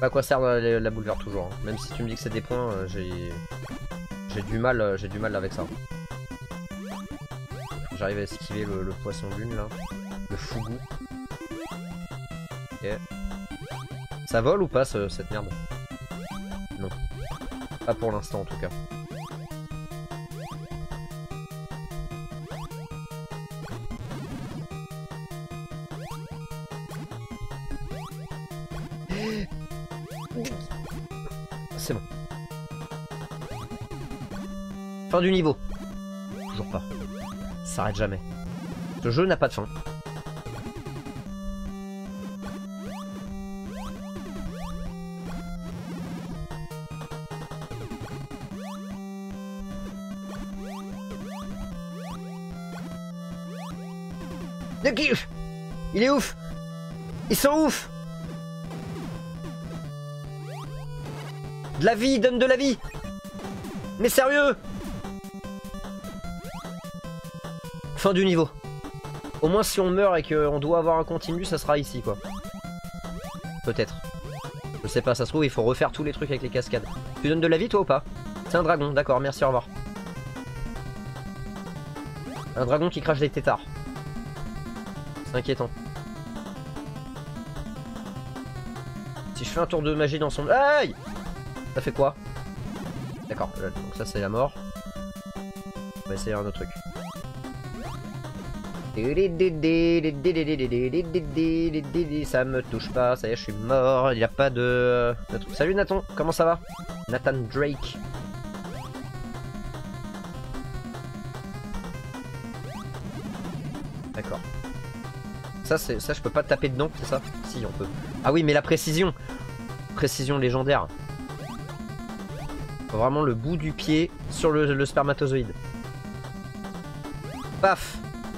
À quoi sert la, la boule verte toujours hein. Même si tu me dis que c'est des points, euh, j'ai j'ai du mal, euh, j'ai du mal avec ça. J'arrive à esquiver le, le poisson lune là, le fougou. Ok. Ça vole ou pas ce, cette merde? Non. Pas pour l'instant en tout cas. C'est bon. Fin du niveau. Toujours pas. Ça s'arrête jamais. Ce jeu n'a pas de fin. Il est ouf. Ils sont ouf. De la vie, donne de la vie. Mais sérieux. Fin du niveau. Au moins si on meurt et qu'on doit avoir un continu, ça sera ici quoi. Peut-être. Je sais pas, ça se trouve il faut refaire tous les trucs avec les cascades. Tu donnes de la vie toi ou pas? C'est un dragon, d'accord, merci, au revoir. Un dragon qui crache des tétards. C'est inquiétant. Si je fais un tour de magie dans son... Aïe! Ça fait quoi? D'accord, donc ça c'est la mort. On va essayer un autre truc. Ça me touche pas, ça y est, je suis mort. Il n'y a pas de... Salut Nathan, comment ça va? Nathan Drake. D'accord. Ça, c'est ça, je peux pas taper dedans, c'est ça? Si, on peut. Ah oui, mais la précision. Précision légendaire. Vraiment le bout du pied sur le, le spermatozoïde. Paf.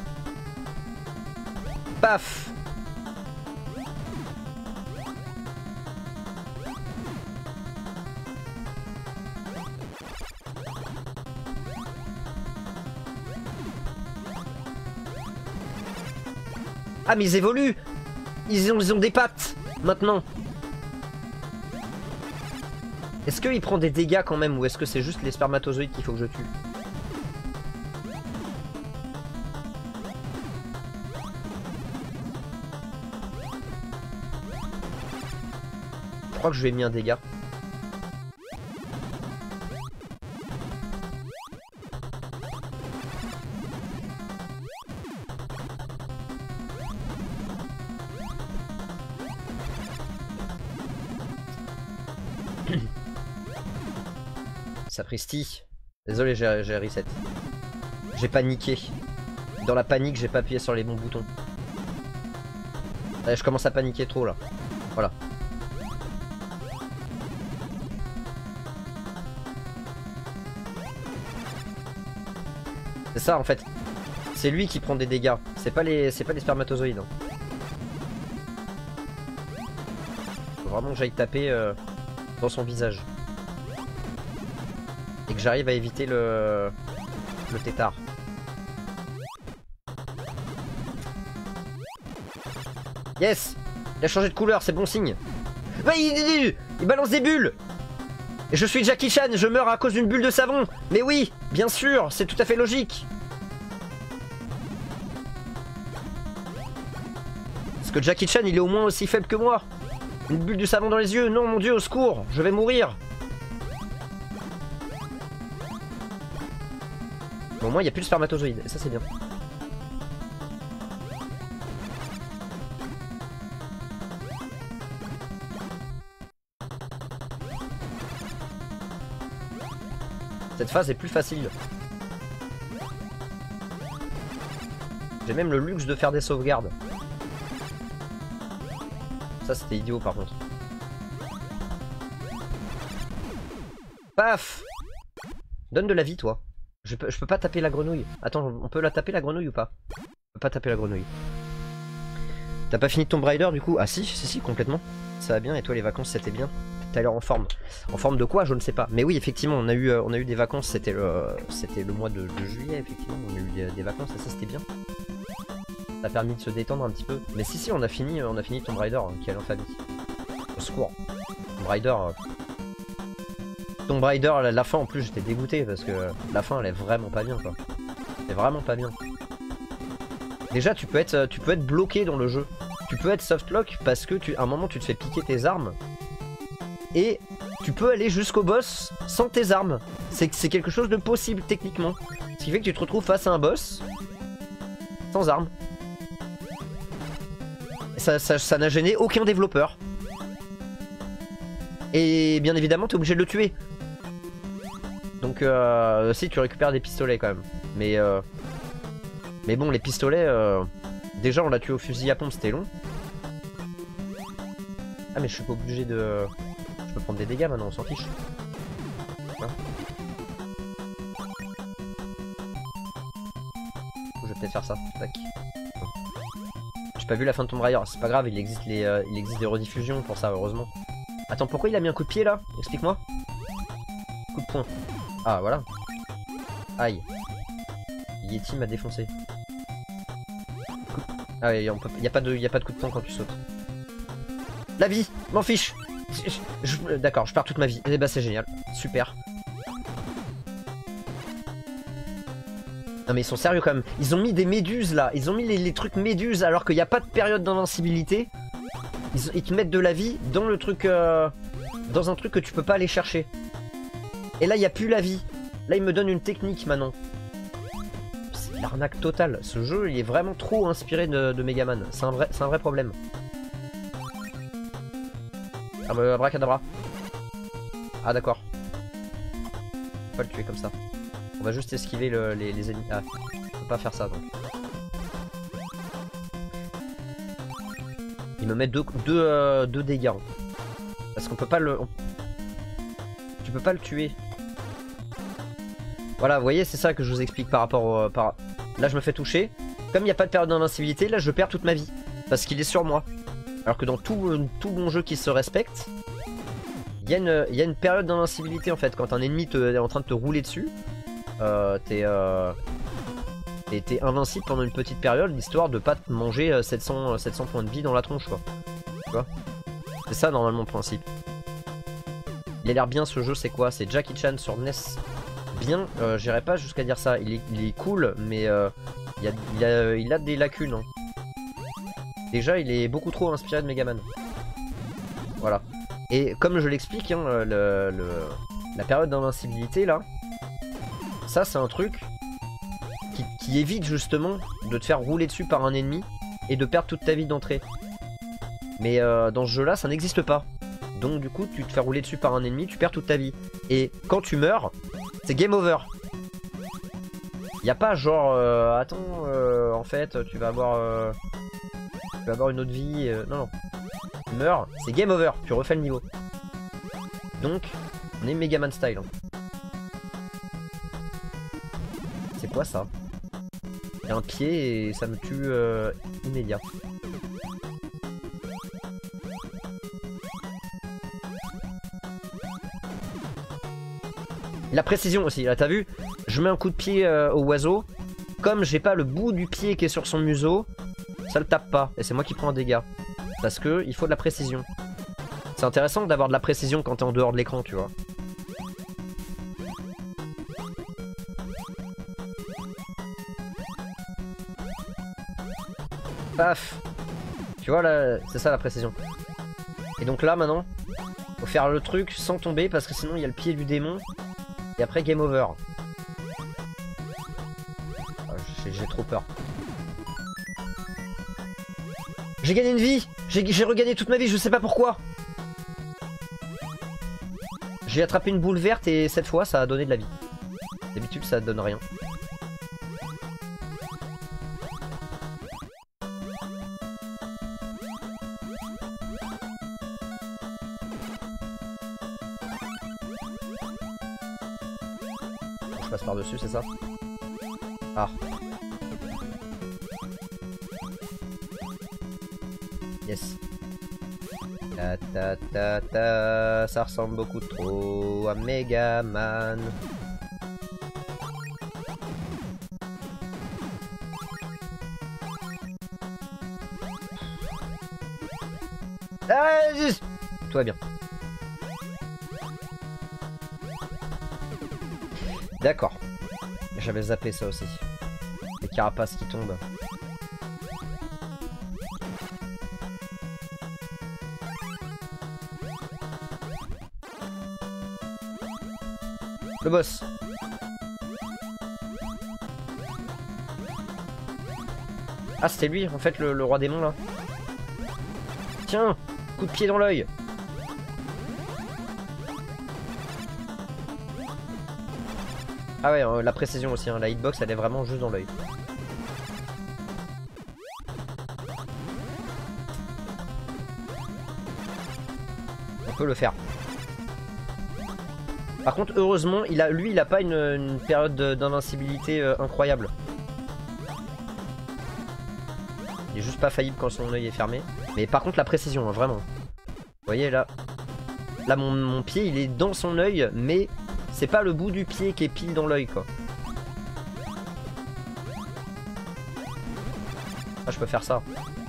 Paf. Ah mais ils évoluent. Ils ont, ils ont des pattes maintenant. Est-ce qu'il prend des dégâts quand même ou est-ce que c'est juste les spermatozoïdes qu'il faut que je tue? Je crois que je lui ai mis un dégât. Sapristi. Désolé, j'ai reset. J'ai paniqué. Dans la panique, j'ai pas appuyé sur les bons boutons. Allez, je commence à paniquer trop là. Voilà. C'est ça en fait. C'est lui qui prend des dégâts. C'est pas les, c'est pas les spermatozoïdes. Hein. Faut vraiment que j'aille taper euh, dans son visage. Et que j'arrive à éviter le, le tétard. Yes! Il a changé de couleur, c'est bon signe. Ouais, il, il, il balance des bulles! Et je suis Jackie Chan, je meurs à cause d'une bulle de savon! Mais oui, bien sûr, c'est tout à fait logique! Parce que Jackie Chan, il est au moins aussi faible que moi! Une bulle de savon dans les yeux, non mon dieu, au secours! Je vais mourir! Bon, au moins, il n'y a plus de spermatozoïdes, et ça c'est bien. Cette phase est plus facile. J'ai même le luxe de faire des sauvegardes. Ça c'était idiot par contre. Paf! Donne de la vie toi. Je peux, je peux pas taper la grenouille. Attends, on peut la taper la grenouille ou pas? On peut pas taper la grenouille. T'as pas fini Tomb Raider du coup? Ah si, si, si, complètement. Ça va bien, et toi les vacances c'était bien? T'as l'air en forme. En forme de quoi? Je ne sais pas. Mais oui, effectivement, on a eu, euh, on a eu des vacances, c'était le, c'était le mois de, de juillet, effectivement. On a eu des, des vacances et ça c'était bien. Ça a permis de se détendre un petit peu. Mais si, si, on a fini, on a fini Tomb Raider, hein, quelle infamie. Au secours. Tomb Raider... Euh... Tomb Raider, la, la fin en plus j'étais dégoûté parce que la fin elle est vraiment pas bien quoi. C'est vraiment pas bien. Déjà tu peux être tu peux être bloqué dans le jeu. Tu peux être softlock parce que tu, à un moment tu te fais piquer tes armes. Et tu peux aller jusqu'au boss sans tes armes. C'est quelque chose de possible techniquement. Ce qui fait que tu te retrouves face à un boss sans armes. Ça ça, ça n'a gêné aucun développeur. Et bien évidemment t'es obligé de le tuer. Donc euh, si tu récupères des pistolets quand même. Mais euh, mais bon les pistolets euh, déjà on l'a tué au fusil à pompe, c'était long. Ah mais je suis pas obligé de... Je peux prendre des dégâts maintenant, on s'en fiche. Hein, je vais peut-être faire ça. Tac. J'ai pas vu la fin de Tomb Raider, c'est pas grave, il existe, les, euh, il existe des rediffusions pour ça heureusement. Attends, pourquoi il a mis un coup de pied là? Explique-moi. Coup de poing. Ah voilà. Aïe. Yeti m'a défoncé. Ah ouais, on peut... y a pas de... y a pas de coup de poing quand tu sautes. La vie, m'en fiche. D'accord, je perds toute ma vie. Et bah c'est génial, super. Non mais ils sont sérieux quand même. Ils ont mis des méduses là. Ils ont mis les, les trucs méduses alors qu'il n'y a pas de période d'invincibilité. Ils, ils te mettent de la vie dans le truc... Euh, dans un truc que tu peux pas aller chercher. Et là il n'y a plus la vie. Là il me donne une technique maintenant. C'est l'arnaque totale. Ce jeu il est vraiment trop inspiré de, de Megaman. C'est un, vrai, un vrai problème. Ah bah abracadabra. Ah d'accord. Faut pas le tuer comme ça. On va juste esquiver le, les, les ennemis. Ah, on peut pas faire ça donc. Il me met deux, deux, euh, deux dégâts. Parce qu'on peut pas le... On... Tu peux pas le tuer. Voilà, vous voyez, c'est ça que je vous explique par rapport au... Par... Là, je me fais toucher. Comme il n'y a pas de période d'invincibilité, là, je perds toute ma vie. Parce qu'il est sur moi. Alors que dans tout, tout bon jeu qui se respecte, il y, y a une période d'invincibilité, en fait. Quand un ennemi te, est en train de te rouler dessus, euh, t'es euh, invincible pendant une petite période, l'histoire de pas te manger sept cents, sept cents points de vie dans la tronche, quoi. Tu vois? C'est ça, normalement, le principe. Il a l'air bien, ce jeu, c'est quoi? C'est Jackie Chan sur N E S. Bien, euh, j'irai pas jusqu'à dire ça. Il est, il est cool, mais euh, il, a, il, a, il a des lacunes. Hein. Déjà, il est beaucoup trop inspiré de Megaman. Voilà. Et comme je l'explique, hein, le, le, la période d'invincibilité, là, ça, c'est un truc qui, qui évite justement de te faire rouler dessus par un ennemi et de perdre toute ta vie d'entrée. Mais euh, dans ce jeu-là, ça n'existe pas. Donc du coup, tu te fais rouler dessus par un ennemi, tu perds toute ta vie. Et quand tu meurs, c'est game over. Y a pas genre, euh, attends, euh, en fait, tu vas avoir, euh, tu vas avoir une autre vie. Euh, non, non. Tu meurs, c'est game over. Tu refais le niveau. Donc, on est Megaman style. Hein. C'est quoi ça? Il y a un pied et ça me tue euh, immédiat. La précision aussi, là t'as vu? Je mets un coup de pied euh, au oiseau. Comme j'ai pas le bout du pied qui est sur son museau, ça le tape pas. Et c'est moi qui prends un dégât. Parce que il faut de la précision. C'est intéressant d'avoir de la précision quand t'es en dehors de l'écran, tu vois. Paf. Tu vois là, c'est ça la précision. Et donc là maintenant, faut faire le truc sans tomber parce que sinon il y a le pied du démon. Et après game over. Ah, j'ai trop peur. J'ai gagné une vie. J'ai regagné toute ma vie, je sais pas pourquoi. J'ai attrapé une boule verte et cette fois ça a donné de la vie. D'habitude ça donne rien. Je passe par dessus, c'est ça? Ah. Yes. Ta ta ta ta, ça ressemble beaucoup trop à Megaman. Ah, tout va bien. D'accord. J'avais zappé ça aussi. Les carapaces qui tombent. Le boss. Ah, c'était lui, en fait, le, le roi démon, là. Tiens, coup de pied dans l'œil. Ah ouais, euh, la précision aussi, hein. La hitbox, elle est vraiment juste dans l'œil. On peut le faire. Par contre, heureusement, il a, lui, il a pas une, une période d'invincibilité euh, incroyable. Il est juste pas faillible quand son œil est fermé. Mais par contre, la précision, hein, vraiment. Vous voyez là, là mon, mon pied, il est dans son œil, mais c'est pas le bout du pied qui est pile dans l'œil, quoi. Ah, je peux faire ça.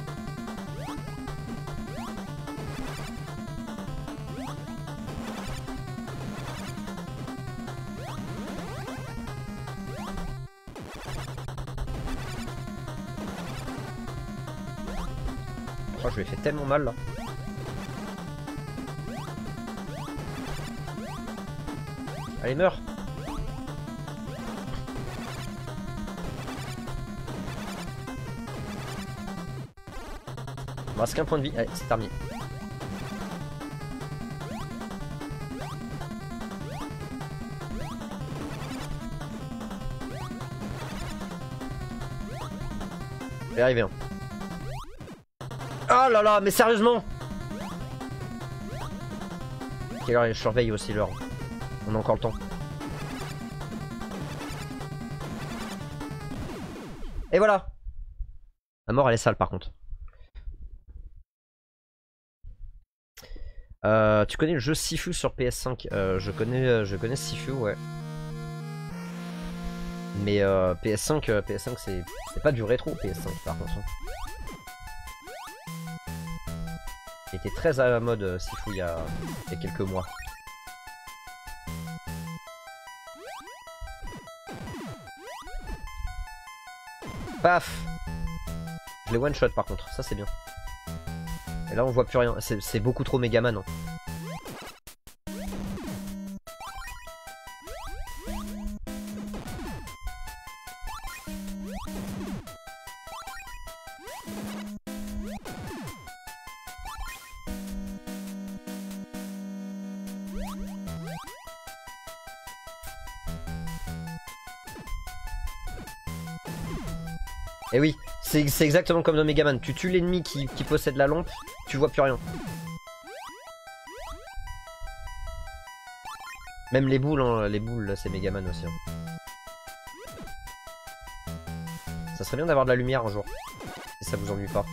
Oh, je lui ai fait tellement mal là. Allez, meurs. Il me reste qu'un point de vie. Allez, c'est terminé. Je vais y arriver. Hein. Oh là là, mais sérieusement! Ok, alors je surveille aussi l'heure. On a encore le temps. Et voilà! La mort, elle est sale par contre. Euh, tu connais le jeu Sifu sur P S cinq? euh, je connais, je connais Sifu, ouais. Mais euh, P S cinq, euh, P S cinq c'est pas du rétro P S cinq par contre. Il était très à la mode euh, Sifu il y, a, il y a quelques mois. Paf! Je l'ai one shot par contre, ça c'est bien. Et là on voit plus rien, c'est beaucoup trop Megaman. Hein. Et oui, c'est exactement comme dans Megaman. Tu tues l'ennemi qui, qui possède la lampe, tu vois plus rien. Même les boules, hein, les boules, c'est Megaman aussi. Hein. Ça serait bien d'avoir de la lumière un jour, si ça vous ennuie pas.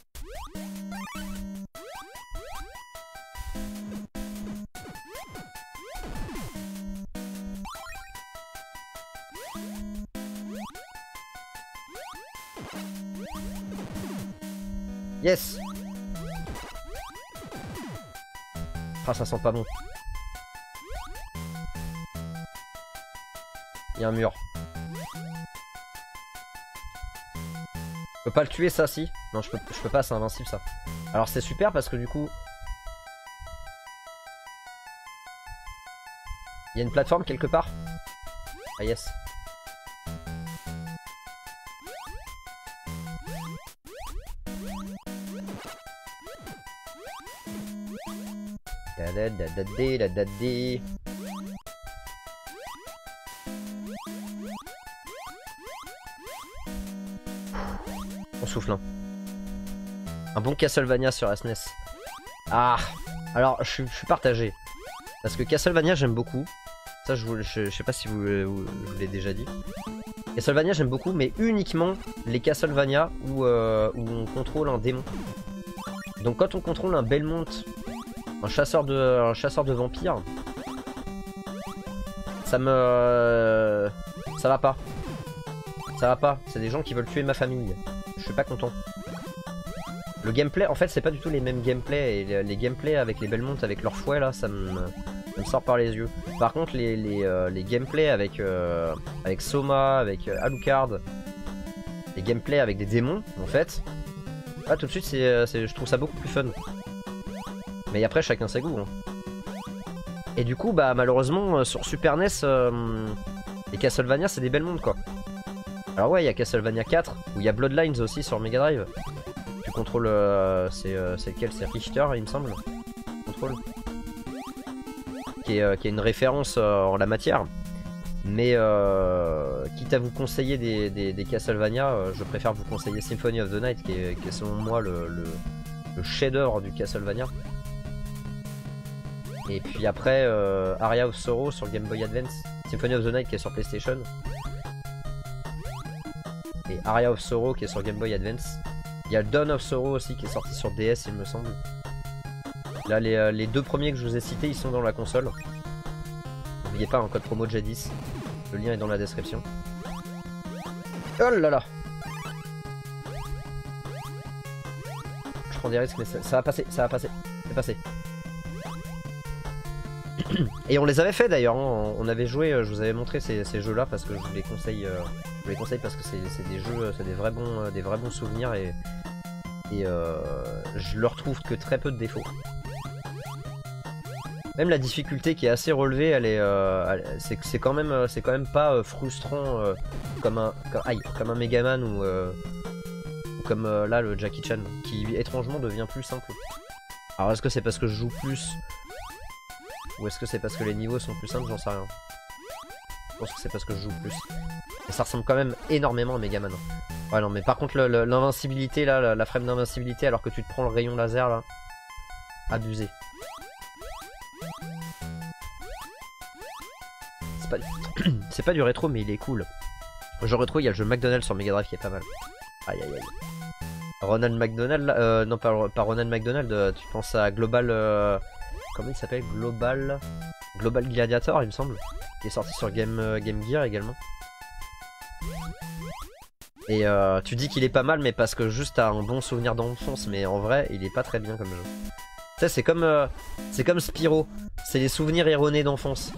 Yes! Ah, ça sent pas bon. Il y a un mur. Je peux pas le tuer ça si? Non, je peux, je peux pas, c'est invincible ça. Alors c'est super parce que du coup... Il y a une plateforme quelque part? Ah yes. Da da da da da da. On souffle. Hein. Un bon Castlevania sur S N E S. Ah, alors je, je suis partagé. Parce que Castlevania j'aime beaucoup. Ça je, vous, je, je sais pas si vous, vous, je vous l'ai déjà dit. Castlevania j'aime beaucoup, mais uniquement les Castlevania où, euh, où on contrôle un démon. Donc quand on contrôle un Belmont, un chasseur de, un chasseur de vampires, ça me... ça va pas. Ça va pas, c'est des gens qui veulent tuer ma famille. Je suis pas content. Le gameplay, en fait c'est pas du tout les mêmes gameplays. Et les, les gameplays avec les Belmont, avec leur fouet là, ça me, me me sort par les yeux. Par contre les, les, euh, les gameplays avec, euh, avec Soma, avec euh, Alucard, les gameplays avec des démons en fait, ah, tout de suite c'est, je trouve ça beaucoup plus fun. Mais après chacun ses goûts. Hein. Et du coup bah malheureusement euh, sur Super N E S, euh, les Castlevania c'est des belles mondes quoi. Alors ouais il y a Castlevania quatre, où il y a Bloodlines aussi sur Mega Drive. Tu contrôles, euh, c'est euh, lequel, c'est Richter il me semble. Contrôle. Qui est, euh, qui est une référence euh, en la matière. Mais euh, quitte à vous conseiller des, des, des Castlevania, euh, je préfère vous conseiller Symphony of the Night, qui est, qui est selon moi le, le, le chef-d'œuvre du Castlevania. Et puis après, euh, Aria of Sorrow sur Game Boy Advance, Symphony of the Night qui est sur PlayStation, et Aria of Sorrow qui est sur Game Boy Advance. Il y a Dawn of Sorrow aussi qui est sorti sur D S il me semble. Là les, les deux premiers que je vous ai cités ils sont dans la console. N'oubliez pas un code promo Jadis. Le lien est dans la description. Oh là là. Je prends des risques mais ça, ça va passer, ça va passer. C'est passé. Et on les avait fait d'ailleurs, hein. On avait joué, je vous avais montré ces, ces jeux là parce que je vous les conseille, euh, je vous les conseille parce que c'est des jeux, c'est des vrais bons, des vrais bons souvenirs et, et euh, je leur trouve que très peu de défauts. Même la difficulté qui est assez relevée, elle est, euh, c'est quand même, c'est quand même pas euh, frustrant euh, comme un, comme, aïe, comme un Megaman ou, euh, ou comme euh, là le Jackie Chan, qui étrangement devient plus simple. Alors est-ce que c'est parce que je joue plus? Ou est-ce que c'est parce que les niveaux sont plus simples? J'en sais rien. Je pense que c'est parce que je joue plus. Et ça ressemble quand même énormément à Megaman. Ouais non mais par contre l'invincibilité là, la, la frame d'invincibilité alors que tu te prends le rayon laser là. Abusé. C'est pas, du... c'est pas du rétro mais il est cool. Genre rétro il y a le jeu McDonald's sur Mega Drive qui est pas mal. Aïe aïe aïe. Ronald McDonald, euh, non pas, pas Ronald McDonald, euh, tu penses à Global... Euh... Comment il s'appelle? Global... Global Gladiator il me semble. Qui est sorti sur Game, euh, Game Gear également. Et euh, tu dis qu'il est pas mal mais parce que juste t'as un bon souvenir d'enfance. Mais en vrai il est pas très bien comme jeu. Tu sais c'est comme, euh, c'est comme Spyro. C'est les souvenirs erronés d'enfance.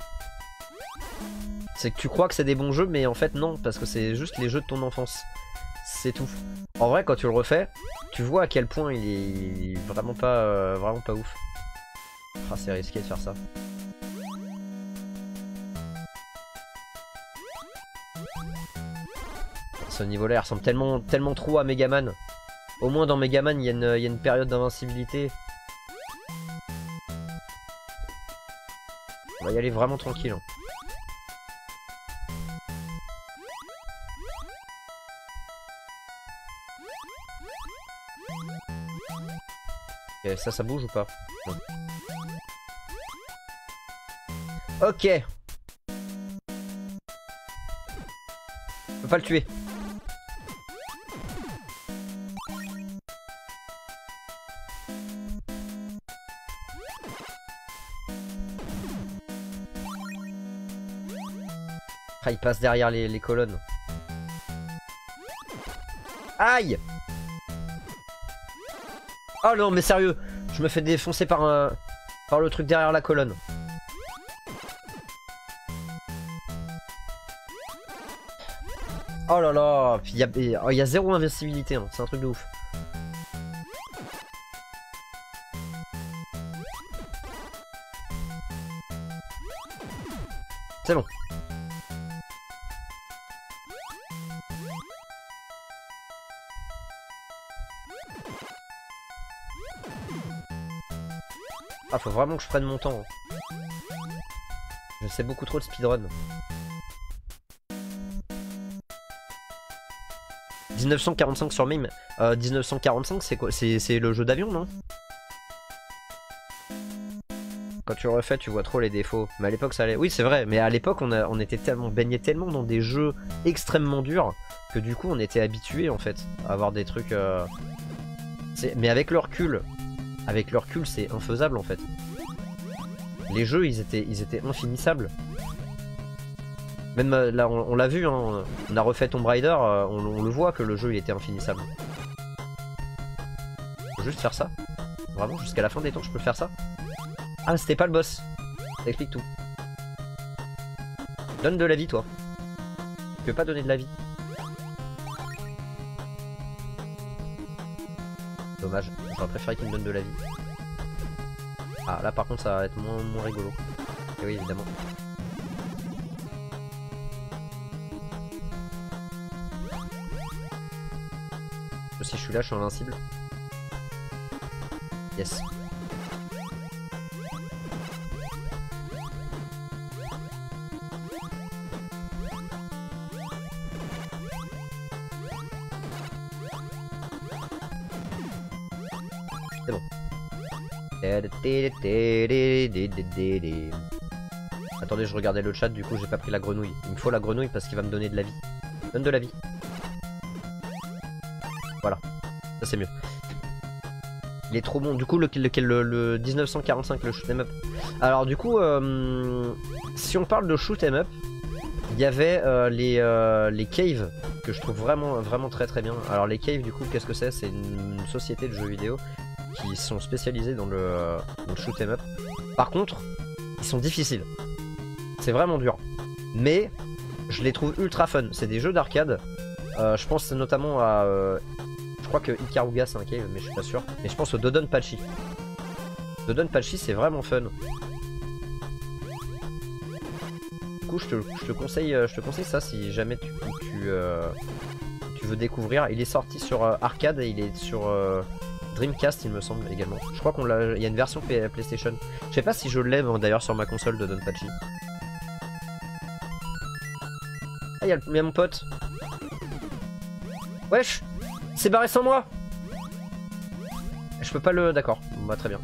C'est que tu crois que c'est des bons jeux mais en fait non. Parce que c'est juste les jeux de ton enfance. C'est tout. En vrai quand tu le refais, tu vois à quel point il est, il est vraiment pas, euh, vraiment pas ouf. Ah, c'est risqué de faire ça. Ce niveau-là, il ressemble tellement, tellement trop à Megaman. Au moins dans Megaman, il y a une, il y a une période d'invincibilité. On va y aller vraiment tranquille. Hein. Okay, ça, ça bouge ou pas? Non. Ok. Je peux pas le tuer. Ah, il passe derrière les, les colonnes. Aïe! Oh non mais sérieux, je me fais défoncer par un, par le truc derrière la colonne. Oh là là, il y a, il y a zéro invincibilité, hein. C'est un truc de ouf. C'est bon. Ah, faut vraiment que je prenne mon temps. Je sais beaucoup trop de speedrun. mille neuf cent quarante-cinq sur Mime. Euh, mille neuf cent quarante-cinq, c'est quoi? C'est le jeu d'avion, non? Quand tu le refais, tu vois trop les défauts. Mais à l'époque, ça allait. Oui, c'est vrai. Mais à l'époque, on, on était tellement, on baignait tellement dans des jeux extrêmement durs que du coup, on était habitué en fait à avoir des trucs. Euh... Mais avec le recul, avec le recul, c'est infaisable en fait. Les jeux, ils étaient, ils étaient infinissables. Même là, on, on l'a vu, hein, on a refait Tomb Raider, on, on le voit que le jeu il était infinissable. Faut juste faire ça. Vraiment, jusqu'à la fin des temps, je peux faire ça. Ah, c'était pas le boss. Ça explique tout. Donne de la vie, toi. Tu peux pas donner de la vie. Dommage, j'aurais préféré qu'il me donne de la vie. Ah, là par contre, ça va être moins, moins rigolo. Et oui, évidemment. Si je suis là, je suis invincible. Yes. C'est bon. Attendez, je regardais le chat, du coup j'ai pas pris la grenouille. Il me faut la grenouille parce qu'il va me donner de la vie. Donne de la vie. Voilà, ça c'est mieux. Il est trop bon. Du coup, le, le, le, le mille neuf cent quarante-cinq, le shoot'em up. Alors du coup, euh, si on parle de shoot'em up, il y avait euh, les, euh, les caves que je trouve vraiment, vraiment très très bien. Alors les caves, du coup, qu'est-ce que c'est? C'est une, une société de jeux vidéo qui sont spécialisés dans le, euh, le shoot'em up. Par contre, ils sont difficiles. C'est vraiment dur. Mais je les trouve ultra fun. C'est des jeux d'arcade. Euh, je pense notamment à... Euh, je crois que Ikaruga c'est un cave, mais je suis pas sûr. Mais je pense au Dodonpachi. Dodonpachi c'est vraiment fun. Du coup je te, je te conseille je te conseille ça si jamais tu, tu, euh, tu veux découvrir. Il est sorti sur euh, arcade et il est sur euh, Dreamcast il me semble également. Je crois qu'on l'a. Il y a une version PlayStation. Je sais pas si je l'ai d'ailleurs sur ma console de Dodonpachi. Ah il y, a, il y a mon pote. Wesh, c'est barré sans moi. Je peux pas le... D'accord, bah très bien.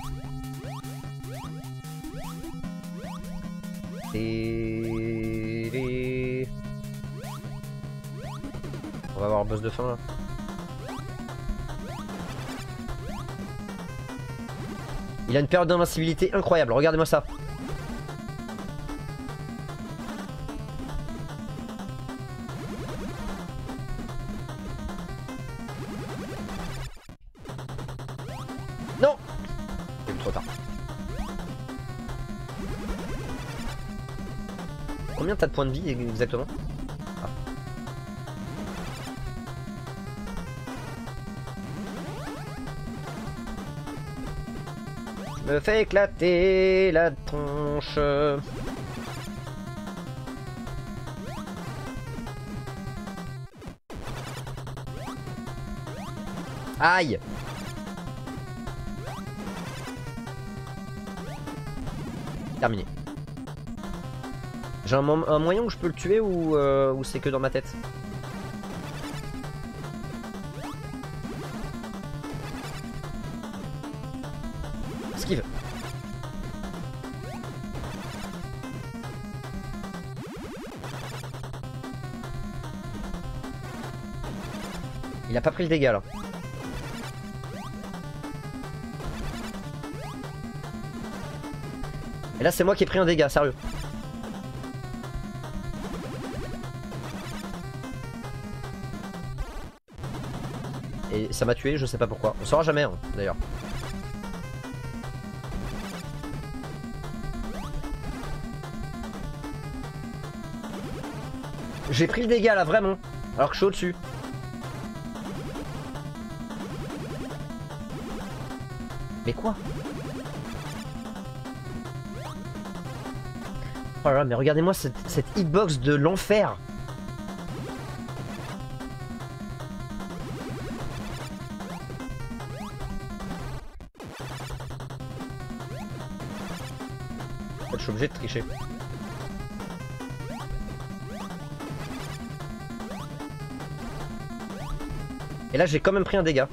Et... On va avoir un boss de fin là. Il a une période d'invincibilité incroyable, regardez-moi ça. Non! J'ai vu trop tard. Combien t'as de points de vie exactement? Ah. Je me fais éclater la tronche. Aïe! Terminé. J'ai un, un moyen où je peux le tuer ou, euh, ou c'est que dans ma tête? Esquive. Il a pas pris le dégât là. Et là c'est moi qui ai pris un dégât, sérieux. Et ça m'a tué, je sais pas pourquoi. On saura jamais hein, d'ailleurs. J'ai pris le dégât là, vraiment. Alors que je suis au-dessus. Mais quoi? Oh là là, mais regardez-moi cette, cette hitbox de l'enfer. Je suis obligé de tricher. Et là j'ai quand même pris un dégât.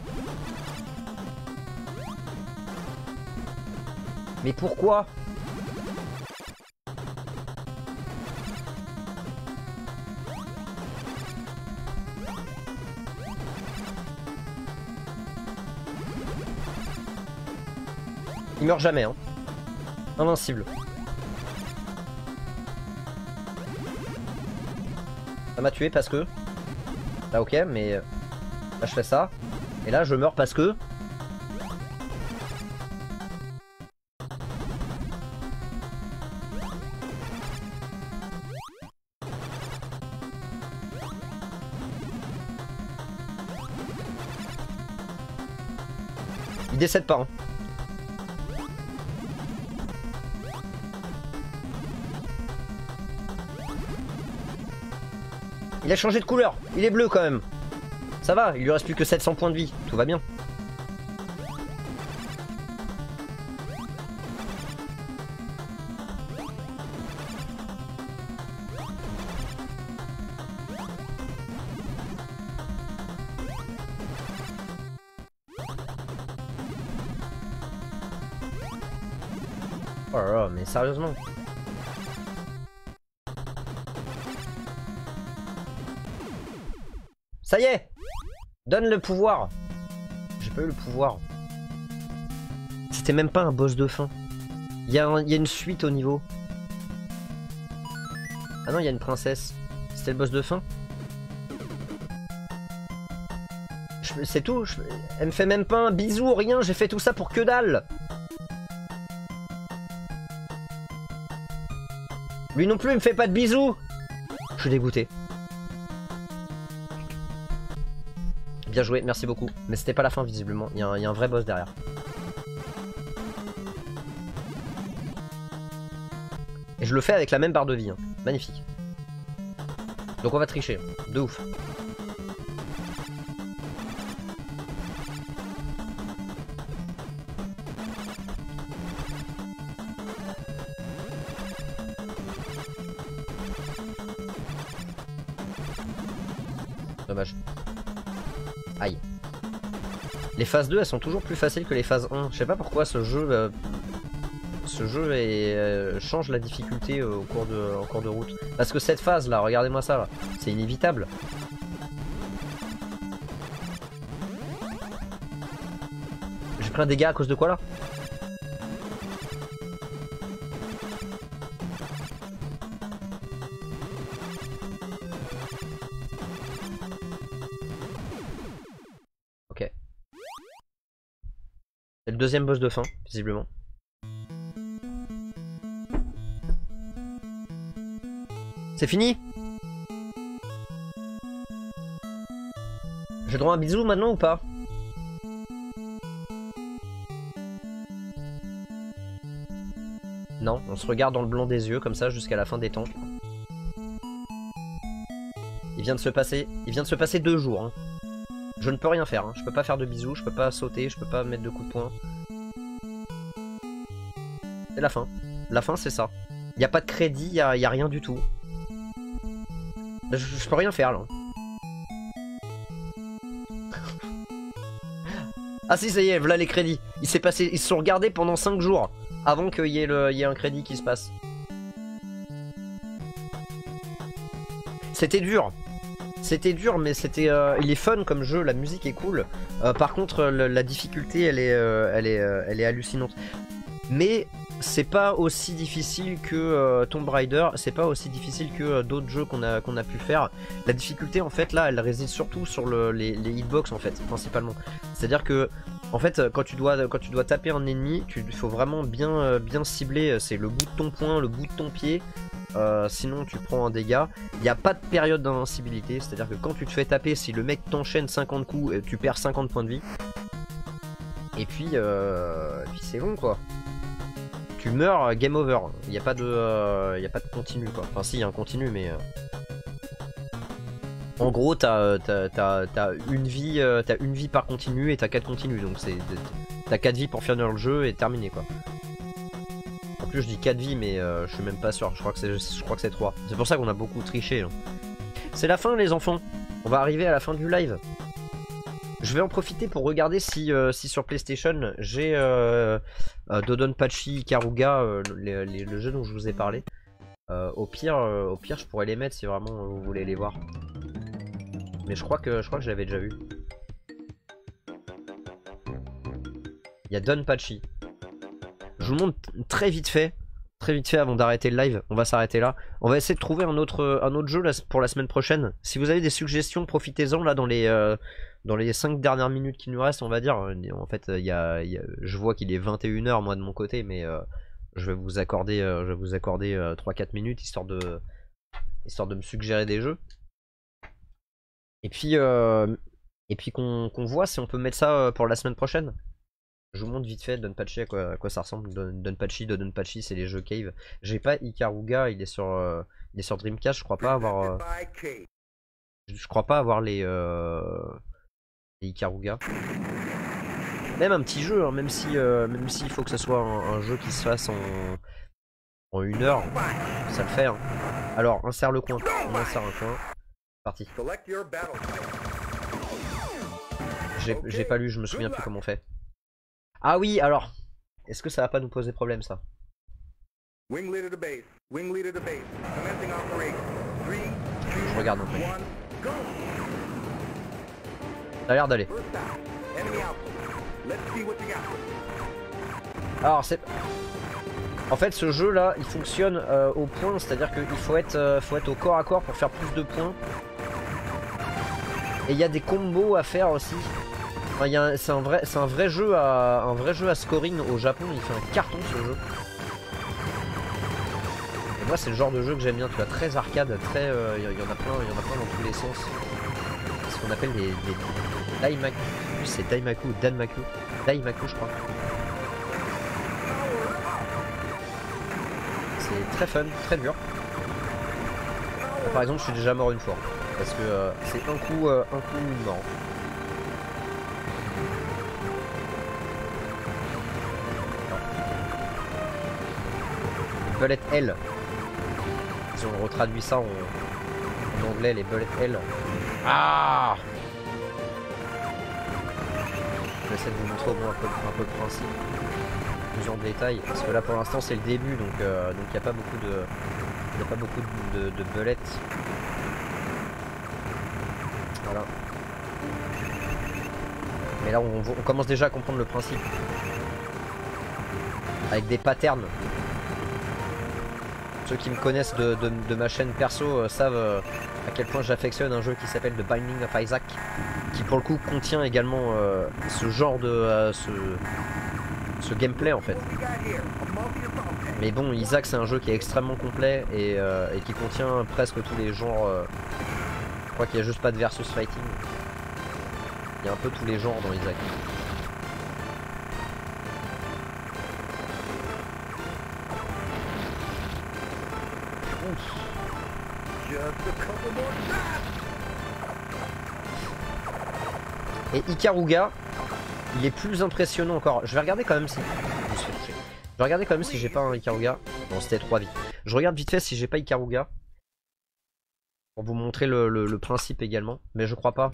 Mais pourquoi? Il meurt jamais, hein. Invincible. Ça m'a tué parce que... Là ok, mais... Là je fais ça. Et là je meurs parce que... Il décède pas. Hein. Il a changé de couleur. Il est bleu quand même. Ça va, il lui reste plus que sept cents points de vie. Tout va bien. Oh là là, mais sérieusement. Ça y est! Donne le pouvoir! J'ai pas eu le pouvoir. C'était même pas un boss de fin. Il y, un, il y a une suite au niveau. Ah non, il y a une princesse. C'était le boss de fin? C'est tout. Je, elle me fait même pas un bisou, rien. J'ai fait tout ça pour que dalle. Lui non plus, il me fait pas de bisous. Je suis dégoûté. Bien joué, merci beaucoup. Mais c'était pas la fin visiblement, il y, il y a un vrai boss derrière. Et je le fais avec la même barre de vie, hein. Magnifique. Donc on va tricher, de ouf. Dommage. Aïe. Les phases deux elles sont toujours plus faciles que les phases un. Je sais pas pourquoi ce jeu euh, ce jeu est, euh, change la difficulté euh, au, cours de, en cours de route. Parce que cette phase là, regardez-moi ça là, c'est inévitable. J'ai pris un dégât à cause de quoi là? C'est le deuxième boss de fin, visiblement. C'est fini? J'ai droit à un bisou maintenant ou pas? Non, on se regarde dans le blanc des yeux comme ça jusqu'à la fin des temps. Il vient de se passer, il vient de se passer deux jours. Hein. Je ne peux rien faire, hein. Je peux pas faire de bisous, je peux pas sauter, je peux pas mettre de coups de poing. C'est la fin. La fin c'est ça. Il n'y a pas de crédit, il n'y a, y a rien du tout. Je, je peux rien faire là. Ah si ça y est, voilà les crédits. Il s'est passé, ils se sont regardés pendant cinq jours avant qu'il y ait le, il y ait un crédit qui se passe. C'était dur. C'était dur, mais c'était, euh, il est fun comme jeu, la musique est cool. Euh, par contre, le, la difficulté, elle est, euh, elle est, euh, elle est hallucinante. Mais c'est pas aussi difficile que euh, Tomb Raider, c'est pas aussi difficile que euh, d'autres jeux qu'on a, qu'on a pu faire. La difficulté, en fait, là, elle réside surtout sur le, les, les hitbox, en fait, principalement. C'est-à-dire que, en fait, quand tu dois, quand tu dois taper un ennemi, il faut vraiment bien, euh, bien cibler. C'est le bout de ton poing, le bout de ton pied. Euh, sinon tu prends un dégât. Il n'y a pas de période d'invincibilité, c'est à dire que quand tu te fais taper, si le mec t'enchaîne cinquante coups, tu perds cinquante points de vie. Et puis, euh, puis c'est bon quoi. Tu meurs, game over. Il n'y a pas de, euh, y a pas de continu quoi. Enfin si, il y a un continu mais... Euh... En gros t'as une vie euh, t'as une vie par continu et t'as quatre continus. Donc c'est t'as quatre vies pour finir le jeu et terminer quoi. En plus je dis quatre vies mais euh, je suis même pas sûr, je crois que c'est je crois que c'est trois. C'est pour ça qu'on a beaucoup triché. Hein. C'est la fin les enfants. On va arriver à la fin du live. Je vais en profiter pour regarder si, euh, si sur PlayStation j'ai euh, euh, Dodonpachi Ikaruga, euh, les, les, le jeu dont je vous ai parlé. Euh, au pire, euh, au pire je pourrais les mettre si vraiment vous voulez les voir. Mais je crois que je crois que je l'avais déjà vu. Il y a Donpachi. Je vous montre très vite fait, très vite fait avant d'arrêter le live. On va s'arrêter là. On va essayer de trouver un autre, un autre jeu là, pour la semaine prochaine. Si vous avez des suggestions, profitez-en là dans les, euh, dans les cinq dernières minutes qui nous restent, on va dire. En fait, il y a, il y a, je vois qu'il est vingt et une heures moi de mon côté, mais euh, je vais vous accorder, euh, je vais vous accorder euh, trois quatre minutes histoire de, histoire de me suggérer des jeux. Et puis, euh, et puis qu'on qu'on voit si on peut mettre ça pour la semaine prochaine. Je vous montre vite fait Donpachi à quoi, à quoi ça ressemble. Don, Donpachi de Donpachi, c'est les jeux cave. J'ai pas Ikaruga, il est sur, euh, il est sur Dreamcast. Je crois pas avoir, euh, je crois pas avoir les, euh, les Ikaruga. Même un petit jeu, hein, même si, euh, même s'il faut que ce soit un, un jeu qui se fasse en, en une heure, ça le fait. Hein. Alors insère le coin, on insère un coin. Parti. J'ai pas lu, je me souviens plus comment on fait. Ah oui, alors, est-ce que ça va pas nous poser problème ça? Je regarde un peu. Ça a l'air d'aller. Alors c'est... En fait ce jeu là, il fonctionne euh, au point, c'est-à-dire qu'il faut être, euh, faut être au corps à corps pour faire plus de points. Et il y a des combos à faire aussi. Enfin, c'est un vrai, c'est un vrai jeu à, un vrai jeu à scoring au Japon. Il fait un carton ce jeu. Et moi, c'est le genre de jeu que j'aime bien. Tu vois, très arcade, très, il euh, y, y en a plein, il y en a plein dans tous les sens. Ce qu'on appelle les, les Daimaku. C'est Daimaku ou Danmaku. Daimaku, je crois. C'est très fun, très dur. Par exemple, je suis déjà mort une fois. Parce que euh, c'est un coup, euh, un coup mort. Bullet L. Si on retraduit ça en, en anglais, les Bullet L. Ah! J'essaie de vous montrer au moins un peu, un peu le principe. Plus en détail. Parce que là pour l'instant c'est le début, donc euh, donc il n'y a pas beaucoup de. Il n'y a pas beaucoup de, de, de bullets. Voilà. Mais là on, on commence déjà à comprendre le principe. Avec des patterns. Ceux qui me connaissent de, de, de ma chaîne perso euh, savent euh, à quel point j'affectionne un jeu qui s'appelle The Binding of Isaac, qui pour le coup contient également euh, ce genre de euh, ce, ce gameplay en fait. Mais bon, Isaac c'est un jeu qui est extrêmement complet et, euh, et qui contient presque tous les genres. Euh, je crois qu'il n'y a juste pas de versus fighting. Il y a un peu tous les genres dans Isaac. Et Ikaruga, il est plus impressionnant encore. Je vais regarder quand même si... Je vais regarder quand même si j'ai pas un Ikaruga. Bon, c'était trois vies. Je regarde vite fait si j'ai pas Ikaruga. Pour vous montrer le, le, le principe également. Mais je crois pas.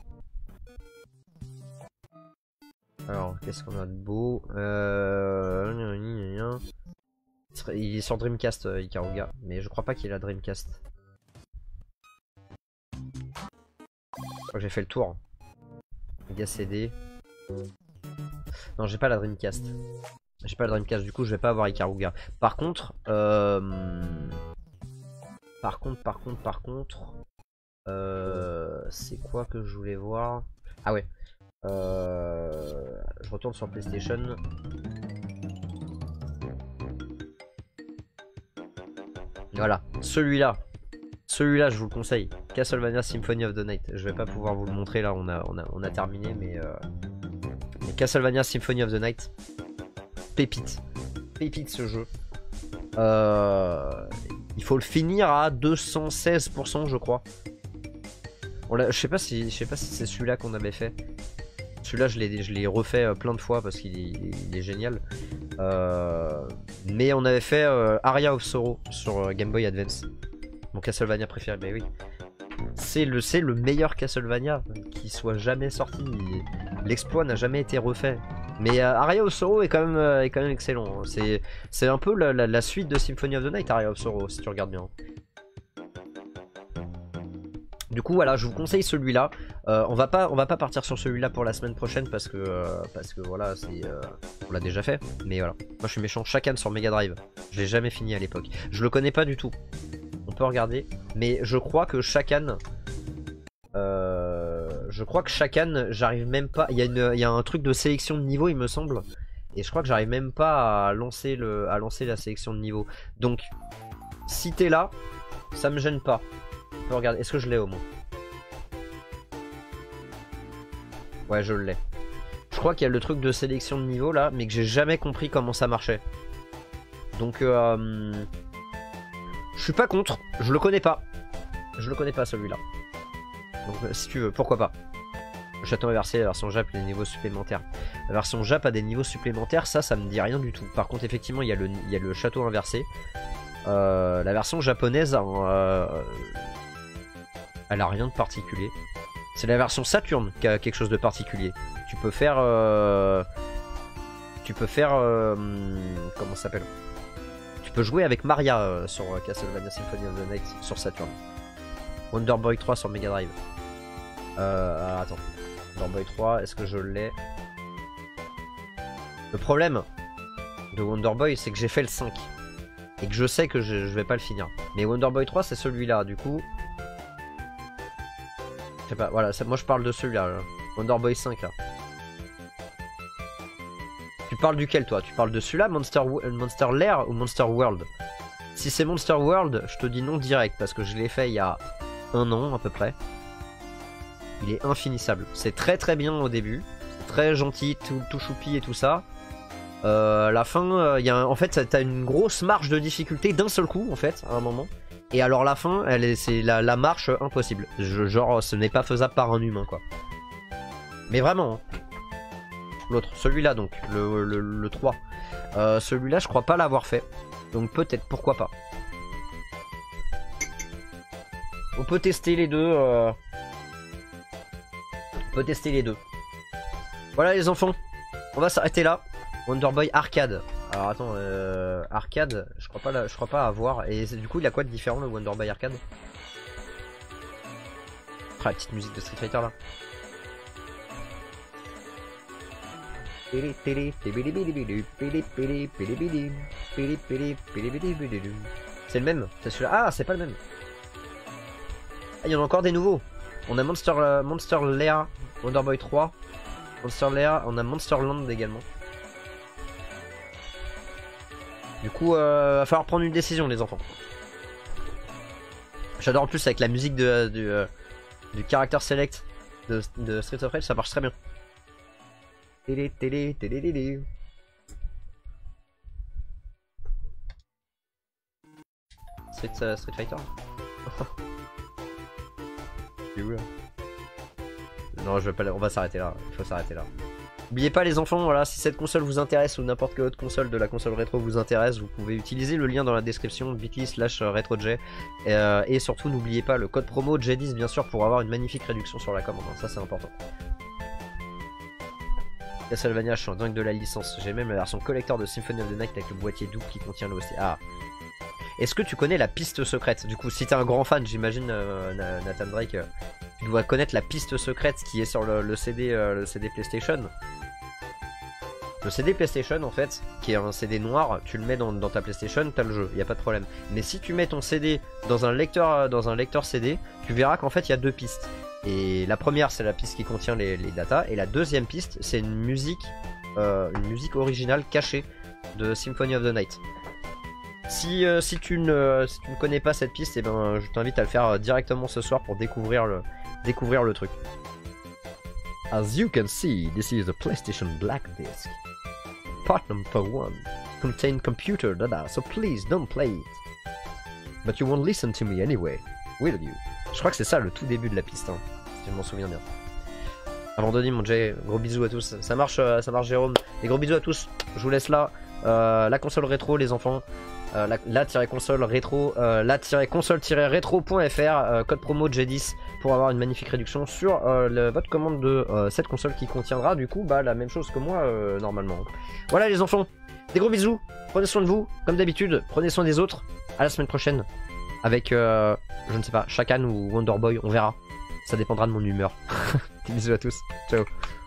Alors, qu'est-ce qu'on a de beau euh... Il est sur Dreamcast, Ikaruga. Mais je crois pas qu'il a Dreamcast. Je crois que j'ai fait le tour. Mega C D. Non, j'ai pas la Dreamcast. J'ai pas la Dreamcast, du coup je vais pas avoir Ikaruga. Par contre, euh... par contre, par contre, par contre, euh... c'est quoi que je voulais voir? Ah ouais. Euh... Je retourne sur PlayStation. Voilà, celui-là. Celui-là, je vous le conseille. Castlevania Symphony of the Night. Je vais pas pouvoir vous le montrer là, on a, on a, on a terminé, mais, euh... mais Castlevania Symphony of the Night. Pépite. Pépite ce jeu. Euh... Il faut le finir à deux cent seize pour cent, je crois. On je sais pas si, je sais pas si c'est celui-là qu'on avait fait. Celui-là, je l'ai refait plein de fois parce qu'il est, il est génial. Euh... Mais on avait fait euh, Aria of Sorrow sur Game Boy Advance. Mon Castlevania préféré, mais oui. C'est le, le meilleur Castlevania qui soit jamais sorti. L'exploit n'a jamais été refait. Mais euh, Aria of Sorrow est quand même, euh, est quand même excellent. C'est un peu la, la, la suite de Symphony of the Night, Aria of Sorrow, si tu regardes bien. Du coup, voilà, je vous conseille celui-là. Euh, on va pas, on va pas partir sur celui-là pour la semaine prochaine parce que, euh, parce que voilà, c'est, euh, on l'a déjà fait. Mais voilà, moi je suis méchant. Shakan sur Mega Drive, je l'ai jamais fini à l'époque. Je le connais pas du tout. On peut regarder, mais je crois que Shakan, euh, je crois que Shakan, j'arrive même pas. Il y a une, il y a un truc de sélection de niveau, il me semble, et je crois que j'arrive même pas à lancer le, à lancer la sélection de niveau. Donc, si t'es là, ça me gêne pas. On peut regarder. Est-ce que je l'ai au moins? Ouais, je l'ai. Je crois qu'il y a le truc de sélection de niveau là, mais que j'ai jamais compris comment ça marchait. Donc euh, je suis pas contre, je le connais pas. Je le connais pas celui-là. Donc si tu veux, pourquoi pas. Le château inversé, la version Jap, les niveaux supplémentaires. La version Jap a des niveaux supplémentaires, ça, ça me dit rien du tout. Par contre, effectivement, il y a le, il y a le château inversé. Euh, la version japonaise, euh, elle a rien de particulier. C'est la version Saturn qui a quelque chose de particulier. Tu peux faire... Euh, tu peux faire... Euh, comment ça s'appelle? Tu peux jouer avec Maria euh, sur Castlevania Symphony of the Night sur Saturn. Wonder Boy trois sur Mega Drive. Euh, alors attends. Wonder Boy trois, est-ce que je l'ai? Le problème de Wonder Boy, c'est que j'ai fait le cinq. Et que je sais que je, je vais pas le finir. Mais Wonder Boy trois, c'est celui-là, du coup... Je sais pas, voilà, ça, moi je parle de celui-là. Là. Wonder Boy cinq, là. Tu parles duquel, toi? Tu parles de celui-là, Monster, Monster Lair ou Monster World? Si c'est Monster World, je te dis non direct, parce que je l'ai fait il y a un an, à peu près. Il est infinissable. C'est très très bien au début. C'est très gentil, tout, tout choupi et tout ça. Euh, la fin, euh, y a un, en fait, t'as une grosse marge de difficulté d'un seul coup, en fait, à un moment. Et alors la fin, c'est la, la marche impossible. Je, genre, ce n'est pas faisable par un humain, quoi. Mais vraiment. Hein. L'autre, celui-là donc, le, le, le trois. Euh, celui-là, je crois pas l'avoir fait. Donc peut-être, pourquoi pas. On peut tester les deux. Euh... On peut tester les deux. Voilà les enfants. On va s'arrêter là. Wonder Boy Arcade. Alors attends, euh, Arcade, je crois pas, la, je crois pas avoir. Et du coup, il a quoi de différent le Wonder Boy Arcade? Ah, la petite musique de Street Fighter là. C'est le même, c'est celui-là. Ah, c'est pas le même. Ah, il y en a encore des nouveaux. On a Monster, euh, Monster Lair, Wonder Boy trois. Monster Lair, on a Monster Land également. Du coup, euh, va falloir prendre une décision, les enfants. J'adore en plus avec la musique de, du, euh, du character select de, de Street of Rage, ça marche très bien. Télé, télé, télé, télé. Street, euh, Street Fighter. Non, je vais pas. On va s'arrêter là. Il faut s'arrêter là. N'oubliez pas les enfants, voilà, si cette console vous intéresse ou n'importe quelle autre console de la console rétro vous intéresse, vous pouvez utiliser le lien dans la description bit.ly slash retroj et, euh, et surtout n'oubliez pas le code promo J dix bien sûr pour avoir une magnifique réduction sur la commande, ça c'est important. Castlevania, je suis en dingue de la licence, j'ai même la version collector de Symphony of the Night avec le boîtier double qui contient le O C. Ah. Est-ce que tu connais la piste secrète? Du coup, si t'es un grand fan, j'imagine, euh, Nathan Drake, euh, tu dois connaître la piste secrète qui est sur le, le C D, euh, le C D PlayStation. Le C D PlayStation, en fait, qui est un C D noir, tu le mets dans, dans ta PlayStation, t'as le jeu, y a pas de problème. Mais si tu mets ton C D dans un lecteur, dans un lecteur C D, tu verras qu'en fait, il y a deux pistes. Et la première, c'est la piste qui contient les, les datas, et la deuxième piste, c'est une musique, euh, une musique originale cachée de Symphony of the Night. Si, euh, si, tu ne, si tu ne connais pas cette piste, eh ben, je t'invite à le faire directement ce soir pour découvrir le, découvrir le truc. As you can see, this is a PlayStation Black Disc. Part number one. Contain computer data, so please don't play it. But you won't listen to me anyway, will you? Je crois que c'est ça le tout début de la piste, hein, si je m'en souviens bien. Abandonné mon Jay, gros bisous à tous. Ça marche, ça marche Jérôme. Et gros bisous à tous. Je vous laisse là. Euh, la console rétro, les enfants. Euh, la-console rétro, euh, la-console-rétro.fr, euh, code promo J dix pour avoir une magnifique réduction sur euh, le, votre commande de euh, cette console qui contiendra du coup bah, la même chose que moi euh, normalement. Voilà les enfants, des gros bisous, prenez soin de vous, comme d'habitude, prenez soin des autres, à la semaine prochaine avec, euh, je ne sais pas, Shakan ou Wonder Boy, on verra, ça dépendra de mon humeur. Des bisous à tous, ciao.